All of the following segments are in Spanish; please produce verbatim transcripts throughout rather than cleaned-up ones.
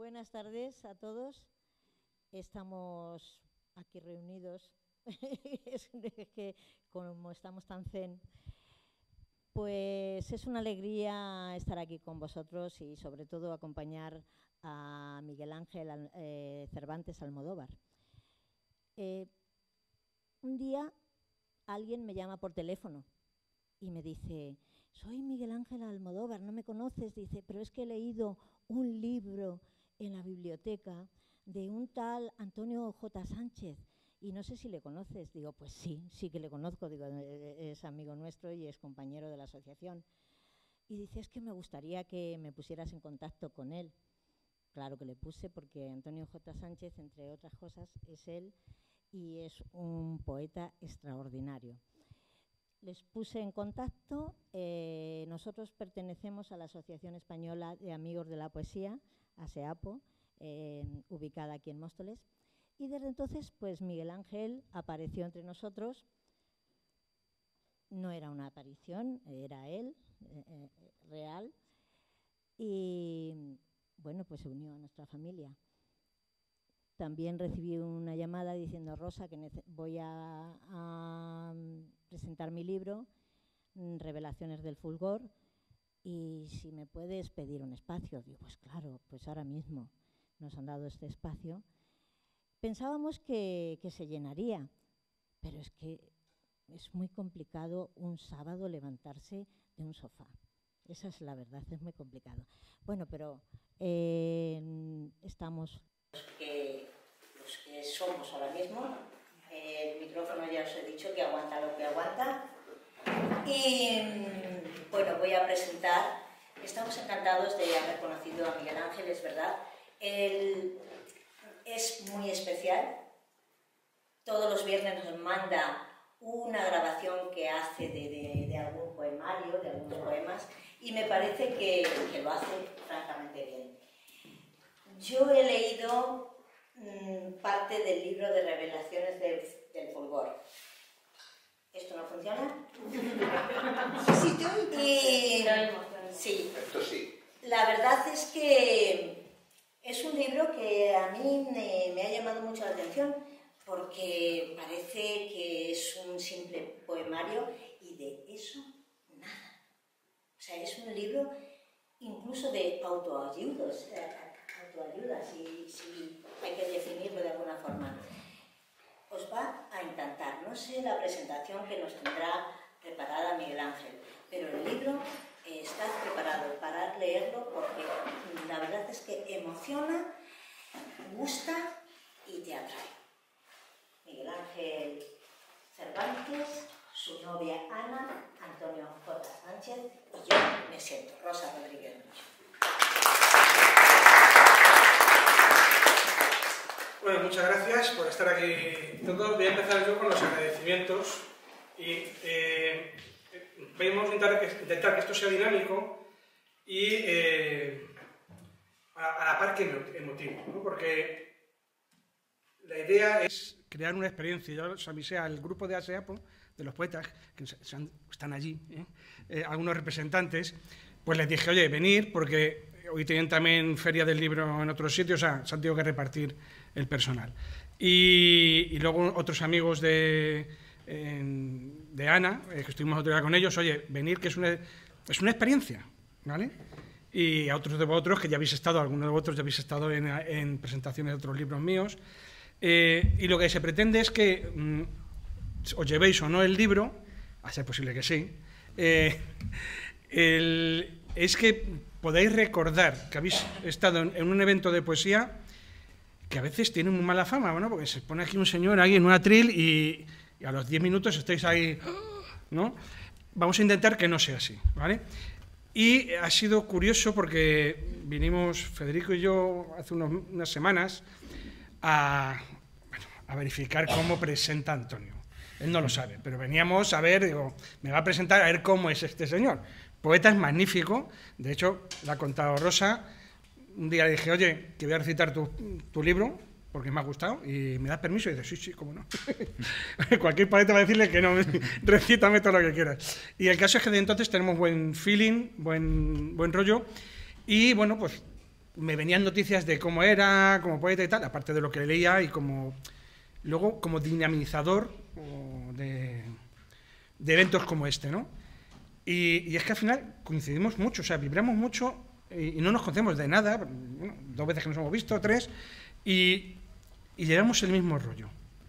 Buenas tardes a todos. Estamos aquí reunidos, es que como estamos tan zen, pues es una alegría estar aquí con vosotros y sobre todo acompañar a Miguel Ángel eh, Cervantes Almodóvar. Eh, un día alguien me llama por teléfono y me dice: soy Miguel Ángel Almodóvar, ¿no me conoces? Dice, pero es que he leído un libro en la biblioteca de un tal Antonio J. Sánchez y no sé si le conoces. Digo, pues sí, sí que le conozco, digo, es amigo nuestro y es compañero de la asociación. Y dice, es que me gustaría que me pusieras en contacto con él. Claro que le puse porque Antonio J. Sánchez, entre otras cosas, es él y es un poeta extraordinario. Les puse en contacto, eh, nosotros pertenecemos a la Asociación Española de Amigos de la Poesía, ASEAPO, eh, ubicada aquí en Móstoles, y desde entonces pues Miguel Ángel apareció entre nosotros. No era una aparición, era él, eh, eh, real, y bueno, pues se unió a nuestra familia. También recibí una llamada diciendo, Rosa, que voy a, a presentar mi libro, Revelaciones del Fulgor, y si me puedes pedir un espacio. Digo, pues claro, pues ahora mismo nos han dado este espacio. Pensábamos que, que se llenaría, pero es que es muy complicado un sábado levantarse de un sofá. Esa es la verdad, es muy complicado. Bueno, pero eh, estamos... Los que, los que somos ahora mismo, eh, el micrófono ya os he dicho que aguanta lo que aguanta. Y bueno, voy a presentar, estamos encantados de haber conocido a Miguel Ángel, es verdad. Él es muy especial, todos los viernes nos manda una grabación que hace de, de, de algún poemario, de algunos poemas, y me parece que, que lo hace francamente bien. Yo he leído mmm, parte del libro de Revelaciones del, del Fulgor. ¿Esto no funciona? Sí, te oigo. Y, sí. Esto sí. La verdad es que es un libro que a mí me, me ha llamado mucho la atención porque parece que es un simple poemario y de eso nada. O sea, es un libro incluso de autoayuda, autoayuda si, si hay que definirlo de alguna forma. Os va a encantar. No sé la presentación que nos tendrá preparada Miguel Ángel, pero el libro eh, está preparado para leerlo porque la verdad es que emociona, gusta y te atrae. Miguel Ángel Cervantes, su novia Ana, Antonio J. Sánchez y yo me siento, Rosa Rodríguez. Bueno, muchas gracias por estar aquí todos. Voy a empezar yo con los agradecimientos y eh, vamos a intentar que, intentar que esto sea dinámico y eh, a, a la par que emotivo, ¿no? Porque la idea es crear una experiencia. Yo os avisé al grupo de ASEAPO, de los poetas, que están allí, ¿eh? Eh, algunos representantes, pues les dije, oye, venir, porque hoy tienen también feria del libro en otros sitios, o sea, se han tenido que repartir el personal. Y, y luego otros amigos de, en, de Ana, eh, que estuvimos otro día con ellos, oye, venir, que es una, es una experiencia, ¿vale? Y a otros de vosotros, que ya habéis estado, algunos de vosotros ya habéis estado en, en presentaciones de otros libros míos, eh, y lo que se pretende es que mm, os llevéis o no el libro, a ser posible que sí, eh, el, es que podéis recordar que habéis estado en, en un evento de poesía que a veces tiene muy mala fama, ¿no? Porque se pone aquí un señor ahí en un atril y, y a los diez minutos estáis ahí, ¿no? Vamos a intentar que no sea así, ¿vale? Y ha sido curioso porque vinimos, Federico y yo, hace unos, unas semanas, a, bueno, a verificar cómo presenta Antonio. Él no lo sabe, pero veníamos a ver, digo, me va a presentar a ver cómo es este señor. Poeta es magnífico, de hecho, lo ha contado Rosa. Un día le dije, oye, que voy a recitar tu, tu libro, porque me ha gustado, y me das permiso, y dice, sí, sí, cómo no. Cualquier poeta va a decirle que no, recítame todo lo que quieras. Y el caso es que de entonces tenemos buen feeling, buen, buen rollo, y bueno, pues me venían noticias de cómo era, como poeta y tal, aparte de lo que leía y como, luego como dinamizador de, de eventos como este, ¿no? Y, y es que al final coincidimos mucho, o sea, vibramos mucho y, y no nos conocemos de nada, bueno, dos veces que nos hemos visto, tres, y, y llevamos el mismo rollo.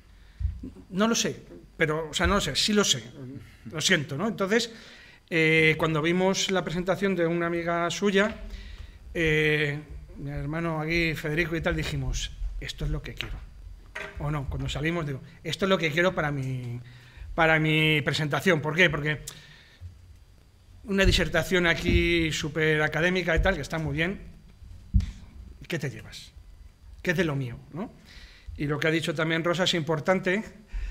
No lo sé, pero, o sea, no lo sé, sí lo sé, lo siento, ¿no? Entonces, eh, cuando vimos la presentación de una amiga suya, eh, mi hermano aquí, Federico y tal, dijimos, esto es lo que quiero. O no, cuando salimos, digo, esto es lo que quiero para mi, para mi presentación. ¿Por qué? Porque una disertación aquí súper académica y tal, que está muy bien, ¿qué te llevas? ¿Qué es de lo mío, no? Y lo que ha dicho también Rosa es importante,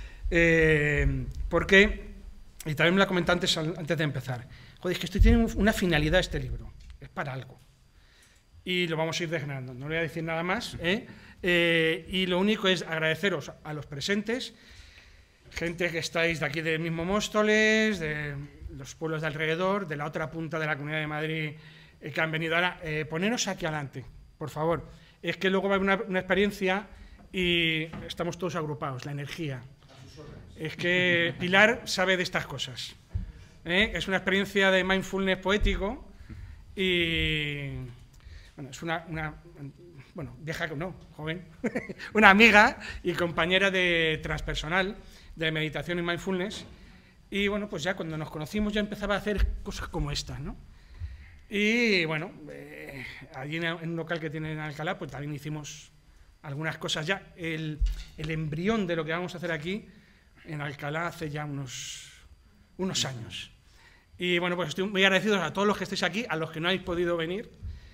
eh, porque, y también me la comenté antes, antes de empezar, joder, es que esto tiene una finalidad este libro, es para algo. Y lo vamos a ir desgranando, no le voy a decir nada más, ¿eh? Eh, y lo único es agradeceros a los presentes, gente que estáis de aquí del mismo Móstoles, de los pueblos de alrededor, de la otra punta de la Comunidad de Madrid, eh, que han venido ahora, eh, poneros aquí adelante, por favor. Es que luego va a haber una, una experiencia y estamos todos agrupados, la energía. Es que Pilar sabe de estas cosas, ¿eh? Es una experiencia de mindfulness poético y, bueno, es una, una bueno, vieja, no, joven, una amiga y compañera de transpersonal, de meditación y mindfulness, y bueno, pues ya cuando nos conocimos ya empezaba a hacer cosas como estas, ¿no? Y bueno, eh, allí en, en un local que tiene en Alcalá, pues también hicimos algunas cosas ya. El, el embrión de lo que vamos a hacer aquí en Alcalá hace ya unos, unos años. Y bueno, pues estoy muy agradecido a todos los que estéis aquí, a los que no habéis podido venir.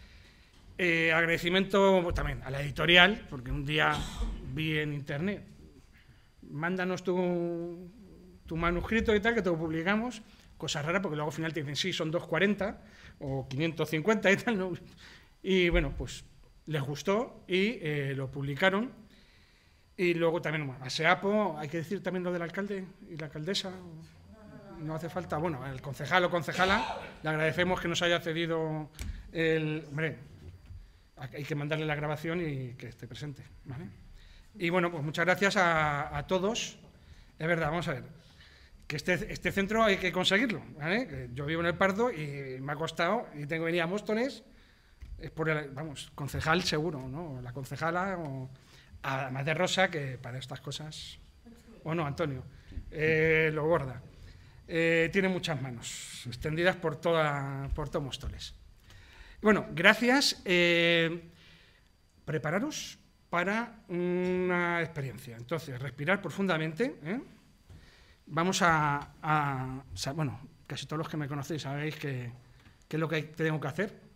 Eh, agradecimiento también a la editorial, porque un día vi en internet, mándanos tu, tu manuscrito y tal, que te lo publicamos, cosa rara, porque luego al final te dicen, sí, son doscientos cuarenta o quinientos cincuenta y tal, ¿no? Y bueno, pues les gustó y eh, lo publicaron. Y luego también, bueno, a SEAPO, hay que decir también lo del alcalde y la alcaldesa, no hace falta, bueno, al concejal o concejala, le agradecemos que nos haya cedido el, hombre, hay que mandarle la grabación y que esté presente, ¿vale? Y bueno, pues muchas gracias a, a todos. Es verdad, vamos a ver, que este, este centro hay que conseguirlo, ¿vale? Que yo vivo en el Pardo y me ha costado, y tengo que venir a Móstoles, es por el, vamos, concejal seguro, ¿no? La concejala, o además de Rosa, que para estas cosas, o no, Antonio, eh, lo borda. Eh, tiene muchas manos, extendidas por, toda, por todo Móstoles. Bueno, gracias. Eh, prepararos para una experiencia. Entonces, respirar profundamente, ¿eh? Vamos a, a, a... Bueno, casi todos los que me conocéis sabéis que, que es lo que tengo que hacer.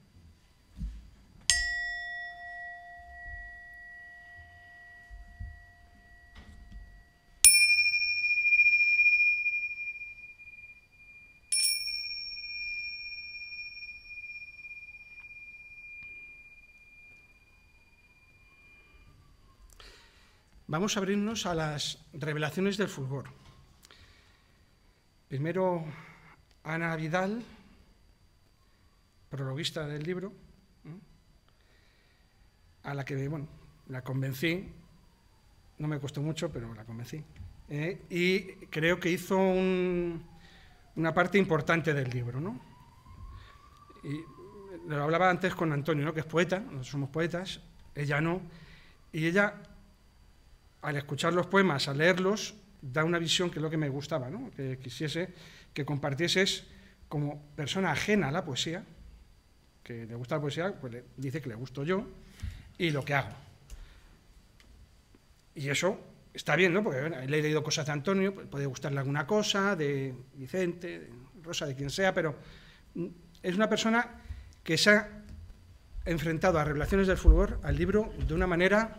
Vamos a abrirnos a las revelaciones del fulgor. Primero, Ana Vidal, prologuista del libro, ¿eh? A la que, bueno, la convencí, no me costó mucho, pero la convencí. ¿eh? Y creo que hizo un, una parte importante del libro, ¿no? Y lo hablaba antes con Antonio, ¿no? Que es poeta, nosotros somos poetas, ella no, y ella, al escuchar los poemas, al leerlos, da una visión que es lo que me gustaba, ¿no? Que quisiese que compartieses como persona ajena a la poesía, que le gusta la poesía, pues le dice que le gusto yo y lo que hago. Y eso está bien, ¿no? Porque bueno, le he leído cosas de Antonio, puede gustarle alguna cosa, de Vicente, de Rosa, de quien sea, pero es una persona que se ha enfrentado a Revelaciones del fulgor, al libro, de una manera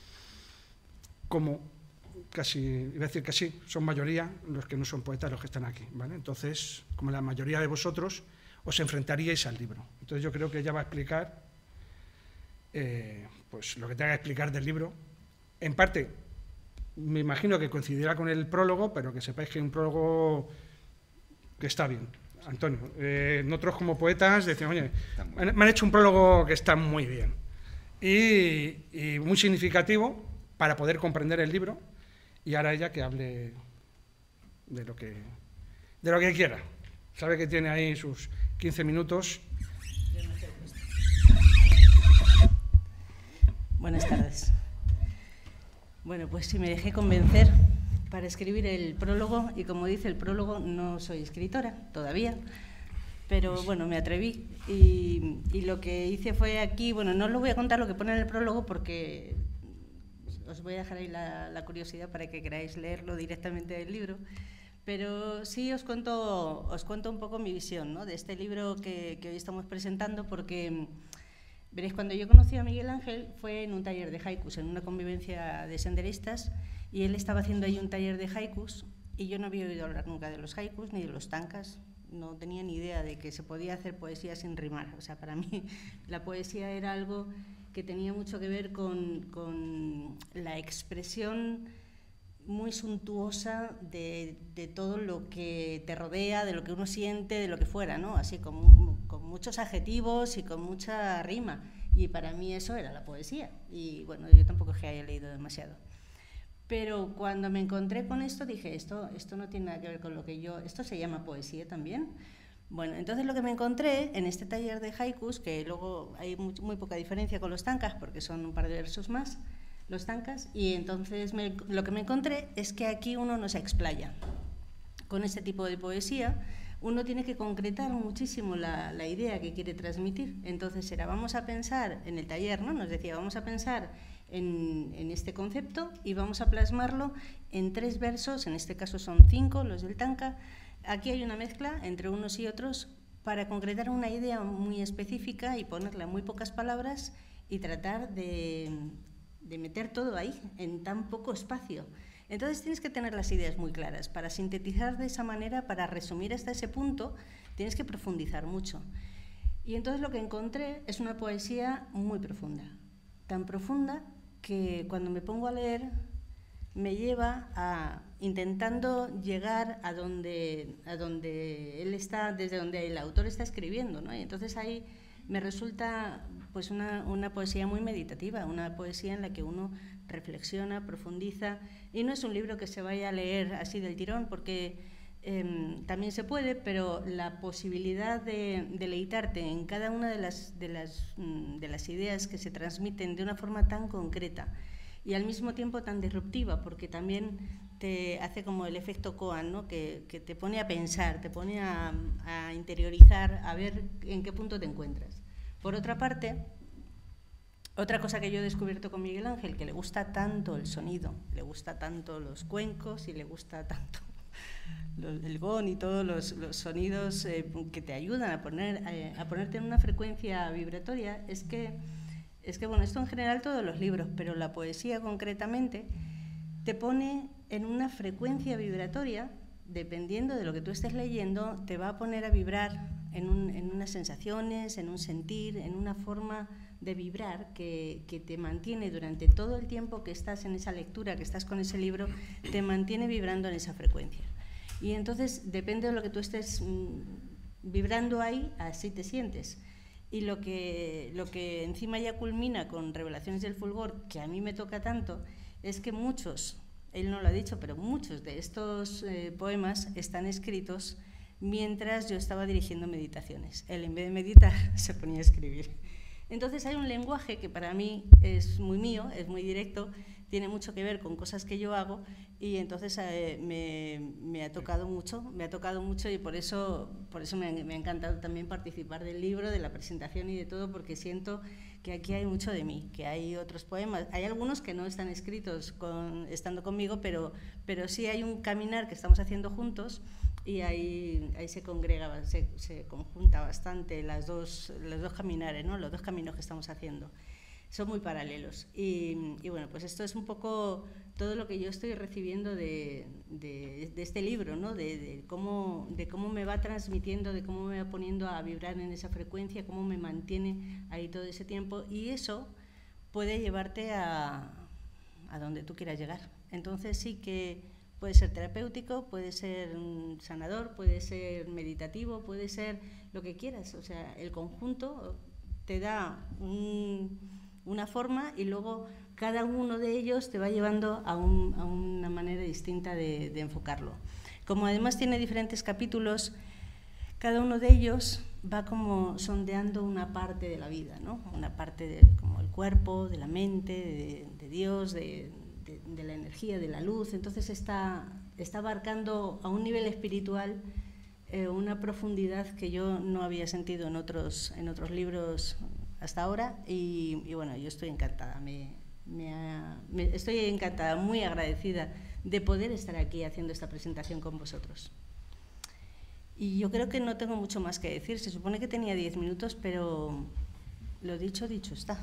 como casi, iba a decir que sí, son mayoría los que no son poetas los que están aquí, ¿vale? Entonces, como la mayoría de vosotros, os enfrentaríais al libro. Entonces yo creo que ella va a explicar eh, pues lo que tenga que explicar del libro. En parte, me imagino que coincidirá con el prólogo, pero que sepáis que es un prólogo que está bien. Antonio, eh, nosotros como poetas decimos, oye, me han hecho un prólogo que está muy bien. y, y muy significativo para poder comprender el libro, y ahora ella que hable de lo que, de lo que quiera. Sabe que tiene ahí sus quince minutos. Buenas tardes. Bueno, pues sí, me dejé convencer para escribir el prólogo, y como dice el prólogo, no soy escritora todavía, pero bueno, me atreví, y, y lo que hice fue aquí, bueno, no os voy a contar lo que pone en el prólogo porque os voy a dejar ahí la, la curiosidad para que queráis leerlo directamente del libro, pero sí os cuento, os cuento un poco mi visión, ¿no?, de este libro que, que hoy estamos presentando, porque veréis, cuando yo conocí a Miguel Ángel fue en un taller de haikus, en una convivencia de senderistas, y él estaba haciendo ahí un taller de haikus, y yo no había oído hablar nunca de los haikus ni de los tankas, no tenía ni idea de que se podía hacer poesía sin rimar. O sea, para mí la poesía era algo que tenía mucho que ver con, con la expresión muy suntuosa de, de todo lo que te rodea, de lo que uno siente, de lo que fuera, ¿no? Así con, con muchos adjetivos y con mucha rima. Y para mí eso era la poesía. Y bueno, yo tampoco es que haya leído demasiado. Pero cuando me encontré con esto dije, esto, esto no tiene nada que ver con lo que yo... ¿Esto se llama poesía también? Bueno, entonces lo que me encontré en este taller de haikus, que luego hay muy, muy poca diferencia con los tankas, porque son un par de versos más, los tankas, y entonces me, lo que me encontré es que aquí uno no se explaya. Con este tipo de poesía uno tiene que concretar muchísimo la, la idea que quiere transmitir. Entonces era, vamos a pensar en el taller, ¿no? Nos decía, vamos a pensar en, en este concepto y vamos a plasmarlo en tres versos, en este caso son cinco, los del tanka. Aquí hay una mezcla entre unos y otros para concretar una idea muy específica y ponerla en muy pocas palabras y tratar de, de meter todo ahí, en tan poco espacio. Entonces tienes que tener las ideas muy claras. Para sintetizar de esa manera, para resumir hasta ese punto, tienes que profundizar mucho. Y entonces lo que encontré es una poesía muy profunda, tan profunda que cuando me pongo a leer me lleva a intentando llegar a donde, a donde él está, desde donde el autor está escribiendo, ¿no? Y entonces ahí me resulta pues una, una poesía muy meditativa, una poesía en la que uno reflexiona, profundiza, y no es un libro que se vaya a leer así del tirón, porque eh, también se puede, pero la posibilidad de deleitarte en cada una de las, de, las, de las ideas que se transmiten de una forma tan concreta y al mismo tiempo tan disruptiva, porque también te hace como el efecto Coan, ¿no? que, que te pone a pensar, te pone a, a interiorizar, a ver en qué punto te encuentras. Por otra parte, otra cosa que yo he descubierto con Miguel Ángel, que le gusta tanto el sonido, le gusta tanto los cuencos y le gusta tanto los, el gong y todos los, los sonidos eh, que te ayudan a, poner, eh, a ponerte en una frecuencia vibratoria, es que, es que, bueno, esto en general todos los libros, pero la poesía concretamente te pone en una frecuencia vibratoria, dependiendo de lo que tú estés leyendo, te va a poner a vibrar en, un, en unas sensaciones, en un sentir, en una forma de vibrar que, que te mantiene durante todo el tiempo que estás en esa lectura, que estás con ese libro, te mantiene vibrando en esa frecuencia. Y entonces, depende de lo que tú estés mmm, vibrando ahí, así te sientes. Y lo que, lo que encima ya culmina con Revelaciones del Fulgor, que a mí me toca tanto, es que muchos, él no lo ha dicho, pero muchos de estos eh, poemas están escritos mientras yo estaba dirigiendo meditaciones. Él, en vez de meditar, se ponía a escribir. Entonces hay un lenguaje que para mí es muy mío, es muy directo, tiene mucho que ver con cosas que yo hago, y entonces eh, me, me ha tocado mucho, me ha tocado mucho y por eso, por eso me, ha, me ha encantado también participar del libro, de la presentación y de todo, porque siento que aquí hay mucho de mí, que hay otros poemas, hay algunos que no están escritos con, estando conmigo, pero, pero sí hay un caminar que estamos haciendo juntos. Y ahí, ahí se congrega, se, se conjunta bastante las dos, los dos caminares, ¿no? Los dos caminos que estamos haciendo. Son muy paralelos. Y, y bueno, pues esto es un poco todo lo que yo estoy recibiendo de, de, de este libro, ¿no? De, de, cómo, de cómo me va transmitiendo, de cómo me va poniendo a vibrar en esa frecuencia, cómo me mantiene ahí todo ese tiempo. Y eso puede llevarte a, a donde tú quieras llegar. Entonces sí que puede ser terapéutico, puede ser sanador, puede ser meditativo, puede ser lo que quieras. O sea, el conjunto te da un, una forma y luego cada uno de ellos te va llevando a, un, a una manera distinta de, de enfocarlo. Como además tiene diferentes capítulos, cada uno de ellos va como sondeando una parte de la vida, ¿no? Una parte de, como el cuerpo, de la mente, de, de Dios, de, de, de la energía, de la luz. Entonces está, está abarcando a un nivel espiritual eh, una profundidad que yo no había sentido en otros, en otros libros hasta ahora y, y bueno, yo estoy encantada, me, me, ha, me estoy encantada, muy agradecida de poder estar aquí haciendo esta presentación con vosotros. Y yo creo que no tengo mucho más que decir. Se supone que tenía diez minutos, pero lo dicho, dicho está.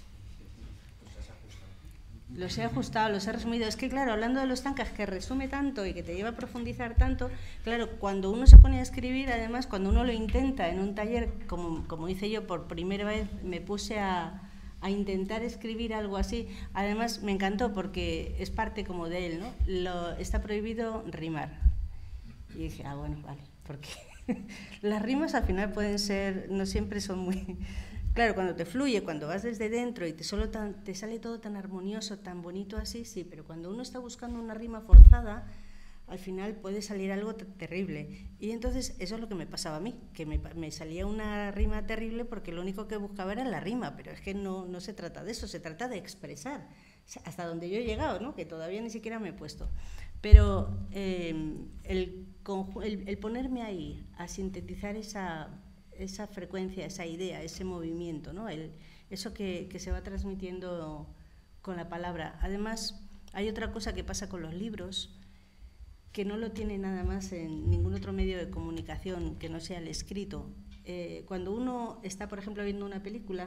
Los he ajustado, los he resumido. Es que, claro, hablando de los tanques, que resume tanto y que te lleva a profundizar tanto, claro, cuando uno se pone a escribir, además, cuando uno lo intenta en un taller, como, como hice yo por primera vez, me puse a, a intentar escribir algo así. Además, me encantó porque es parte como de él, ¿no? Lo, está prohibido rimar. Y dije, ah, bueno, vale. Porque las rimas al final pueden ser, no siempre son muy... Claro, cuando te fluye, cuando vas desde dentro y te, solo tan, te sale todo tan armonioso, tan bonito así, sí, pero cuando uno está buscando una rima forzada, al final puede salir algo terrible. Y entonces eso es lo que me pasaba a mí, que me, me salía una rima terrible porque lo único que buscaba era la rima, pero es que no, no se trata de eso, se trata de expresar, hasta donde yo he llegado, ¿no? Que todavía ni siquiera me he puesto. Pero eh, el, el, el ponerme ahí a sintetizar esa, esa frecuencia, esa idea, ese movimiento, ¿no? El, eso que, que se va transmitiendo con la palabra. Además, hay otra cosa que pasa con los libros, que no lo tiene nada más en ningún otro medio de comunicación que no sea el escrito. Eh, cuando uno está, por ejemplo, viendo una película,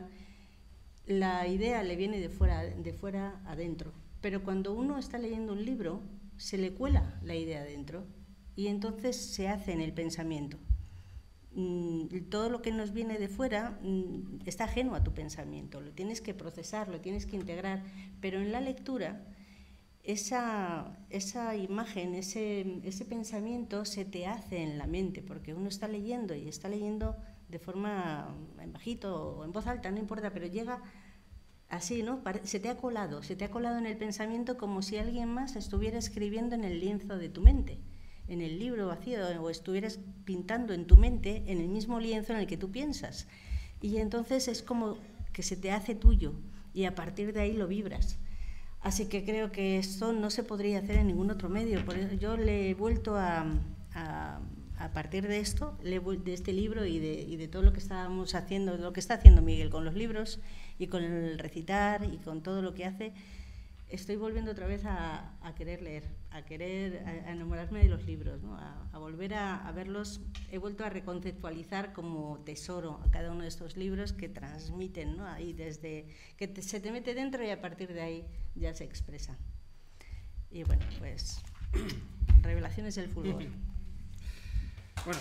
la idea le viene de fuera, de fuera adentro. Pero cuando uno está leyendo un libro, se le cuela la idea dentro y entonces se hace en el pensamiento. Mm, todo lo que nos viene de fuera mm, está ajeno a tu pensamiento, lo tienes que procesar, lo tienes que integrar, pero en la lectura esa, esa imagen, ese, ese pensamiento se te hace en la mente, porque uno está leyendo y está leyendo de forma en bajito o en voz alta, no importa, pero llega así, ¿no? Se te ha colado, se te ha colado en el pensamiento como si alguien más estuviera escribiendo en el lienzo de tu mente, en el libro vacío, o estuvieras pintando en tu mente en el mismo lienzo en el que tú piensas. Y entonces es como que se te hace tuyo y a partir de ahí lo vibras. Así que creo que esto no se podría hacer en ningún otro medio. Por eso yo le he vuelto a, a, a partir de esto, de este libro y de, y de todo lo que estábamos haciendo, lo que está haciendo Miguel con los libros y con el recitar y con todo lo que hace, estoy volviendo otra vez a, a querer leer, a querer a, a enamorarme de los libros, ¿no? a, a volver a, a verlos. He vuelto a reconceptualizar como tesoro a cada uno de estos libros que transmiten, ¿no? Ahí desde que te, se te mete dentro y a partir de ahí ya se expresa. Y bueno, pues revelaciones del fulgor. Bueno.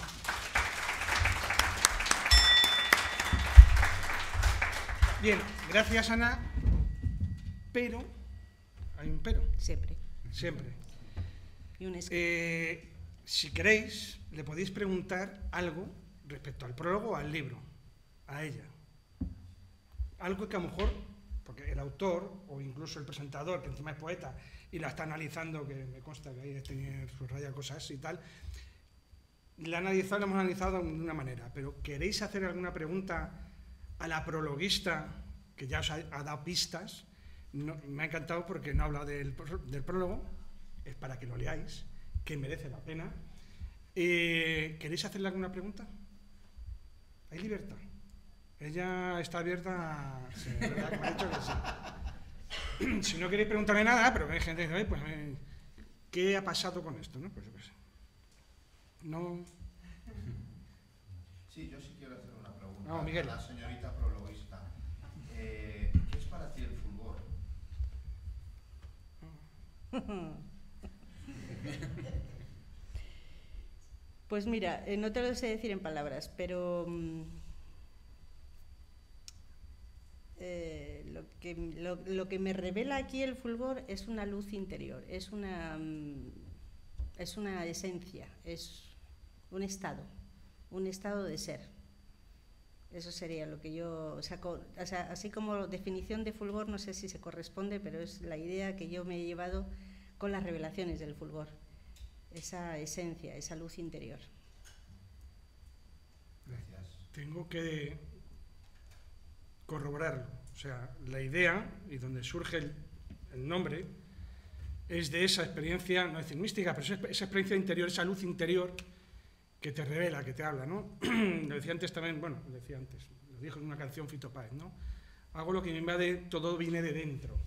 Bien, gracias Ana, pero hay un pero. Siempre. Siempre. Y un eh, si queréis, le podéis preguntar algo respecto al prólogo o al libro, a ella. Algo que a lo mejor, porque el autor o incluso el presentador, que encima es poeta y la está analizando, que me consta que ahí tiene subraya cosas y tal, la analizado, la hemos analizado de una manera, pero ¿queréis hacer alguna pregunta a la prologuista, que ya os ha, ha dado pistas? No, me ha encantado porque no ha hablado del, del prólogo, es para que lo leáis, que merece la pena. Eh, ¿Queréis hacerle alguna pregunta? Hay libertad. Ella está abierta a... Sí, ¿verdad? Que me ha dicho que sí. Si no queréis preguntarme nada, pero hay gente que dice, pues, eh, ¿qué ha pasado con esto? ¿No? Pues yo qué sé. No... Sí, yo sí quiero hacer una pregunta. No, Miguel. A la señorita prologuista. Eh, ¿Qué es para ti el fulgor? Pues mira, eh, no te lo sé decir en palabras, pero mm, eh, lo, que, lo, lo que me revela aquí el fulgor es una luz interior, es una, mm, es una esencia, es un estado, un estado de ser. Eso sería lo que yo saco. O sea, así como definición de fulgor, no sé si se corresponde, pero es la idea que yo me he llevado con las revelaciones del fulgor. Esa esencia, esa luz interior. Gracias. Tengo que corroborarlo. O sea, la idea, y donde surge el, el nombre, es de esa experiencia, no decir mística, pero esa, esa experiencia interior, esa luz interior que te revela, que te habla, ¿no? Lo decía antes también, bueno, lo decía antes, lo dijo en una canción Fito Páez, ¿no? Hago lo que me invade, todo viene de dentro.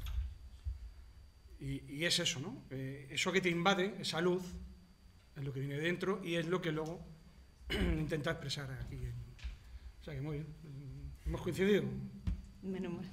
Y, y es eso, ¿no? Eh, eso que te invade, esa luz, es lo que viene de dentro y es lo que luego intenta expresar aquí. O sea que muy bien. ¿Hemos coincidido? Menos mal.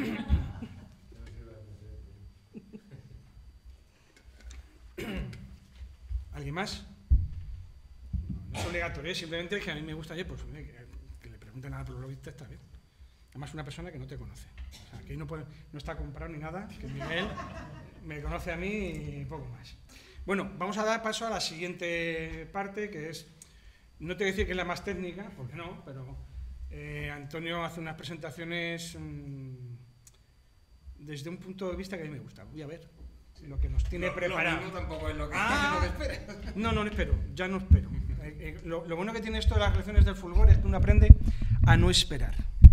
¿Alguien más? No es obligatorio, es simplemente que a mí me gusta, pues, que, que le pregunten al prologuista, está bien. Además, una persona que no te conoce. O sea, que ahí no, puede, no está comprado ni nada, que Miguel me conoce a mí y poco más. Bueno, vamos a dar paso a la siguiente parte, que es, no te voy a decir que es la más técnica, porque no, pero eh, Antonio hace unas presentaciones mmm, desde un punto de vista que a mí me gusta. Voy a ver lo que nos tiene lo, preparado. Lo mismo tampoco es lo que, ah, lo que esperas. No, no, no espero, ya no espero. Eh, eh, lo, lo bueno que tiene esto de las relaciones del fulgor es que uno aprende a no esperar.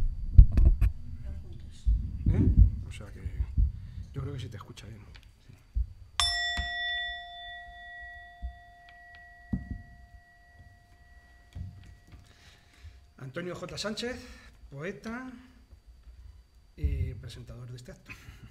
¿Eh? O sea que yo creo que sí te escucha bien. Sí. Antonio J. Sánchez, poeta y presentador de este acto.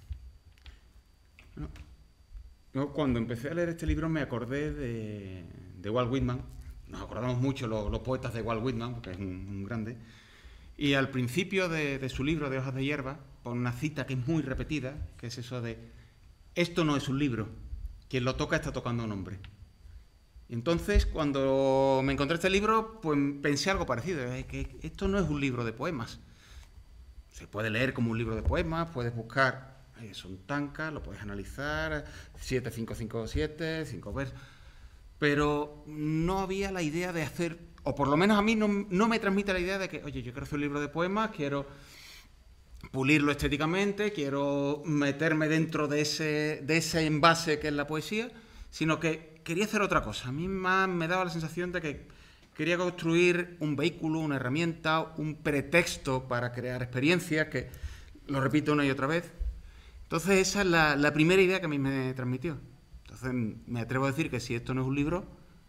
Bueno, yo cuando empecé a leer este libro me acordé de, de Walt Whitman. Nos acordamos mucho los, los poetas de Walt Whitman, porque es un, un grande. Y al principio de, de su libro de Hojas de Hierba, pone una cita que es muy repetida, que es eso de: esto no es un libro, quien lo toca está tocando a un hombre. Y entonces, cuando me encontré este libro, pues pensé algo parecido, eh, que esto no es un libro de poemas. Se puede leer como un libro de poemas, puedes buscar, eh, son tancas, lo puedes analizar, siete, cinco, cinco, siete, cinco versos, pero no había la idea de hacer, o por lo menos a mí no, no me transmite la idea de que, oye, yo quiero hacer un libro de poemas, quiero pulirlo estéticamente, quiero meterme dentro de ese, de ese envase que es la poesía, sino que quería hacer otra cosa. A mí más me daba la sensación de que quería construir un vehículo, una herramienta, un pretexto para crear experiencias, que lo repito una y otra vez. Entonces esa es la, la primera idea que a mí me transmitió. Entonces me atrevo a decir que si esto no es un libro,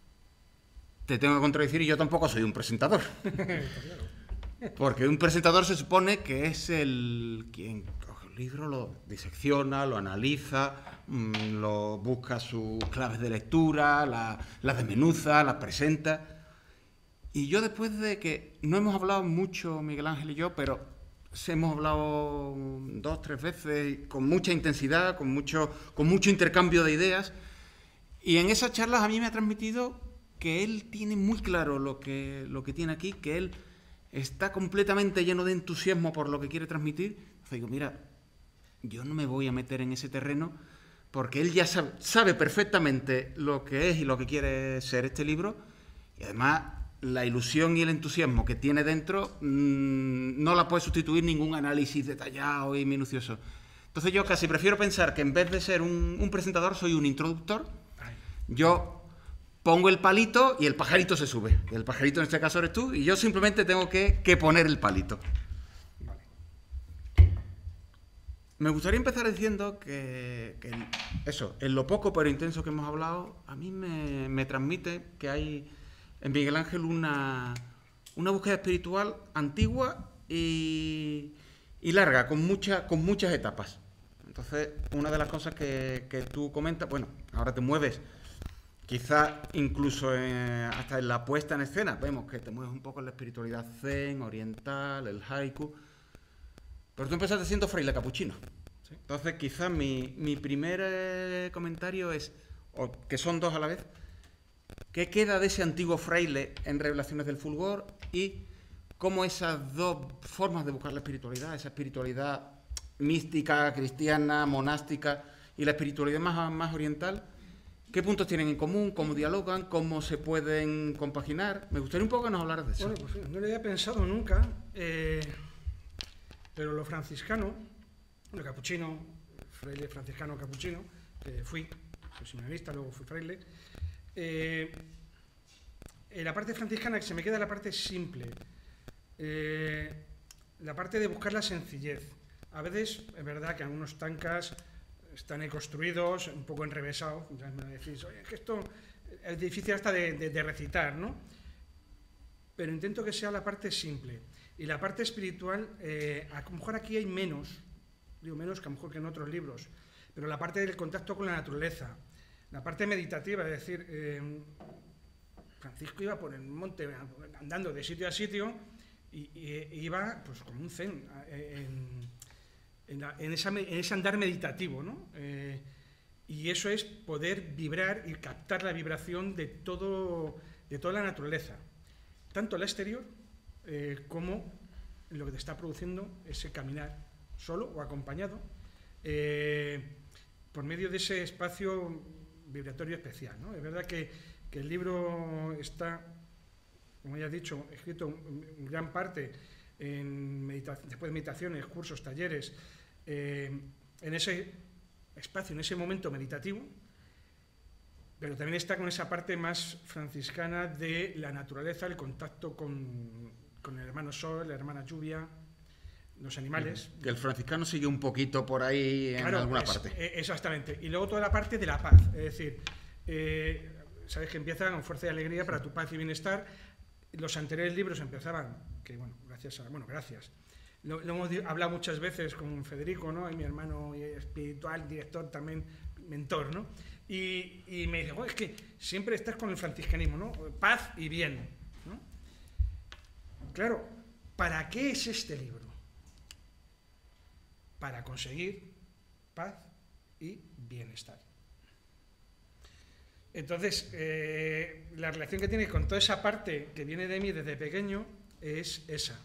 te tengo que contradecir, y yo tampoco soy un presentador. Porque un presentador se supone que es el quien coge un libro, lo disecciona, lo analiza, mmm, lo busca sus claves de lectura, las la desmenuza, las presenta. Y yo, después de que no hemos hablado mucho, Miguel Ángel y yo, pero hemos hablado dos, tres veces con mucha intensidad, con mucho, con mucho intercambio de ideas, y en esas charlas a mí me ha transmitido que él tiene muy claro lo que, lo que tiene aquí, que él está completamente lleno de entusiasmo por lo que quiere transmitir. Entonces digo, mira, yo no me voy a meter en ese terreno, porque él ya sabe, sabe perfectamente lo que es y lo que quiere ser este libro, y además la ilusión y el entusiasmo que tiene dentro mmm, no la puede sustituir ningún análisis detallado y minucioso. Entonces yo casi prefiero pensar que en vez de ser un, un presentador soy un introductor. Yo pongo el palito y el pajarito se sube. El pajarito en este caso eres tú, y yo simplemente tengo que, que poner el palito. Vale. Me gustaría empezar diciendo que, que eso, en lo poco pero intenso que hemos hablado, a mí me, me transmite que hay en Miguel Ángel una, una búsqueda espiritual antigua y, y larga, con, mucha, con muchas etapas. Entonces, una de las cosas que, que tú comentas, bueno, ahora te mueves, quizá incluso en, hasta en la puesta en escena, vemos que te mueves un poco en la espiritualidad zen, oriental, el haiku, pero tú empezaste siendo fraile capuchino. ¿Sí? Entonces, quizá mi, mi primer eh, comentario es, o que son dos a la vez, ¿qué queda de ese antiguo fraile en Revelaciones del Fulgor? Y cómo esas dos formas de buscar la espiritualidad, esa espiritualidad mística, cristiana, monástica, y la espiritualidad más, más oriental, ¿Qué puntos tienen en común? ¿Cómo dialogan? ¿Cómo se pueden compaginar? Me gustaría un poco que nos hablaras de eso. Bueno, pues no lo había pensado nunca, eh, pero lo franciscano, lo capuchino, fraile franciscano capuchino, que fui, soy seminarista, luego fui fraile, eh, en la parte franciscana que se me queda la parte simple, eh, la parte de buscar la sencillez. A veces es verdad que algunos tancas están ahí construidos, un poco enrevesados, ya me decís, oye, es que esto es difícil hasta de, de, de recitar, ¿no? Pero intento que sea la parte simple. Y la parte espiritual, eh, a lo mejor aquí hay menos, digo menos que a lo mejor que en otros libros, pero la parte del contacto con la naturaleza, la parte meditativa, es decir, eh, Francisco iba por el monte andando de sitio a sitio y, y, y iba pues como un zen, en, en, la, en, esa, en ese andar meditativo, ¿no? Eh, y eso es poder vibrar y captar la vibración de, todo, de toda la naturaleza, tanto la exterior eh, como lo que te está produciendo ese caminar solo o acompañado eh, por medio de ese espacio vibratorio especial, ¿no? Es verdad que, que el libro está, como ya he dicho, escrito en gran parte en meditación, después de meditaciones, cursos, talleres, eh, en ese espacio, en ese momento meditativo, pero también está con esa parte más franciscana de la naturaleza, el contacto con, con el hermano sol, la hermana lluvia, los animales. Que el franciscano sigue un poquito por ahí en claro, alguna es, parte. Exactamente. Y luego toda la parte de la paz, es decir, eh, sabes que empieza con fuerza y alegría para tu paz y bienestar. Los anteriores libros empezaban, que bueno, gracias a, bueno, gracias. Lo, lo hemos hablado muchas veces con Federico, ¿no? Y mi hermano espiritual, director también, mentor, ¿no? Y, y me dice, oh, es que siempre estás con el franciscanismo, ¿no? Paz y bien, ¿no? Claro, ¿para qué es este libro? Para conseguir paz y bienestar. Entonces, eh, la relación que tiene con toda esa parte que viene de mí desde pequeño es esa.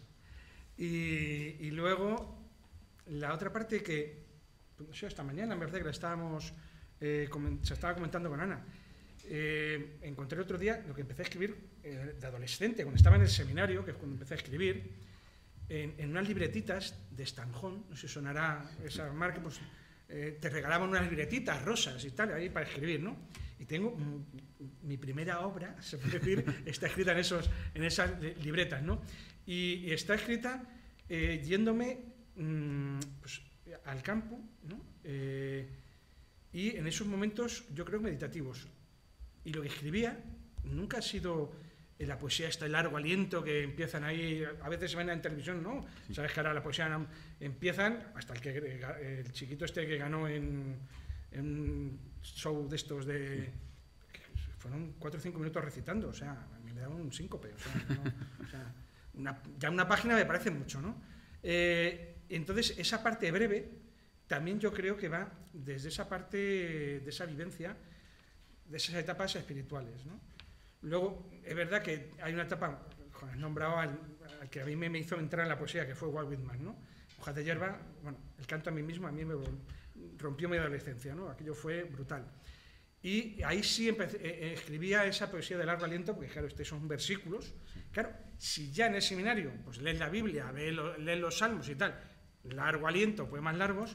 Y, y luego, la otra parte que, no sé, esta mañana, en verdad, que la estábamos, eh, se estaba comentando con Ana, eh, encontré otro día lo que empecé a escribir eh, de adolescente, cuando estaba en el seminario, que es cuando empecé a escribir, en, en unas libretitas de Estanjón, no sé si sonará esa marca, pues eh, te regalaban unas libretitas rosas y tal, ahí para escribir, ¿no? Y tengo mm, mi primera obra, se puede decir, está escrita en, esos, en esas libretas, ¿no? Y, y está escrita eh, yéndome mmm, pues, al campo, ¿no? Eh, y en esos momentos, yo creo, meditativos. Y lo que escribía nunca ha sido eh, la poesía, este largo aliento que empiezan ahí, a veces se ven en televisión, ¿no? Sí. Sabes que ahora la poesía no, empiezan, hasta el, que, el chiquito este que ganó en, en un show de estos de... Fueron cuatro o cinco minutos recitando, o sea, a mí me daba un síncope, o sea, no, o sea una, ya una página me parece mucho, ¿no? Eh, entonces, esa parte breve, también yo creo que va desde esa parte, de esa vivencia, de esas etapas espirituales, ¿no? Luego, es verdad que hay una etapa, joder, nombrado al, al que a mí me, me hizo entrar en la poesía, que fue Walt Whitman, ¿no? Hojas de hierba, bueno, el canto a mí mismo, a mí me rompió mi adolescencia, ¿no? Aquello fue brutal. Y ahí sí empecé, eh, escribía esa poesía de largo aliento, porque claro, estos son versículos. Claro, si ya en el seminario pues lees la Biblia, lees, lo, lees los salmos y tal, largo aliento, poemas largos,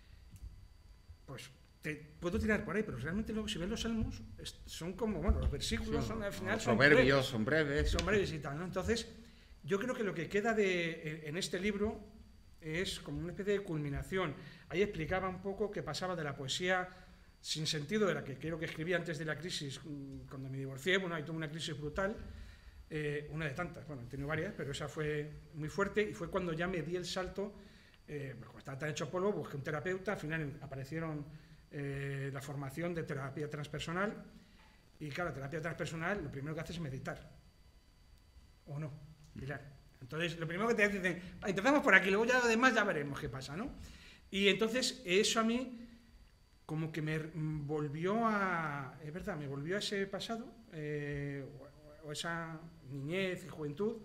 pues te puedo tirar por ahí, pero realmente luego si ves los salmos es, son como, bueno, los versículos sí, son al final son proverbios, breves, son breves. Son breves y tal, ¿no? Entonces, yo creo que lo que queda de, en este libro es como una especie de culminación. Ahí explicaba un poco qué pasaba de la poesía sin sentido, de la que creo que escribí antes de la crisis, cuando me divorcié. Bueno, ahí tuve una crisis brutal, eh, una de tantas, bueno, he tenido varias, pero esa fue muy fuerte, y fue cuando ya me di el salto, eh, como estaba tan hecho polvo, busqué un terapeuta, al final aparecieron eh, la formación de terapia transpersonal, y claro, terapia transpersonal, lo primero que haces es meditar, o no, Pilar. Entonces, lo primero que te dicen, empezamos por aquí, luego ya lo demás ya veremos qué pasa, ¿no? Y entonces, eso a mí como que me volvió a, es verdad, me volvió a ese pasado, eh, o, o esa niñez y juventud,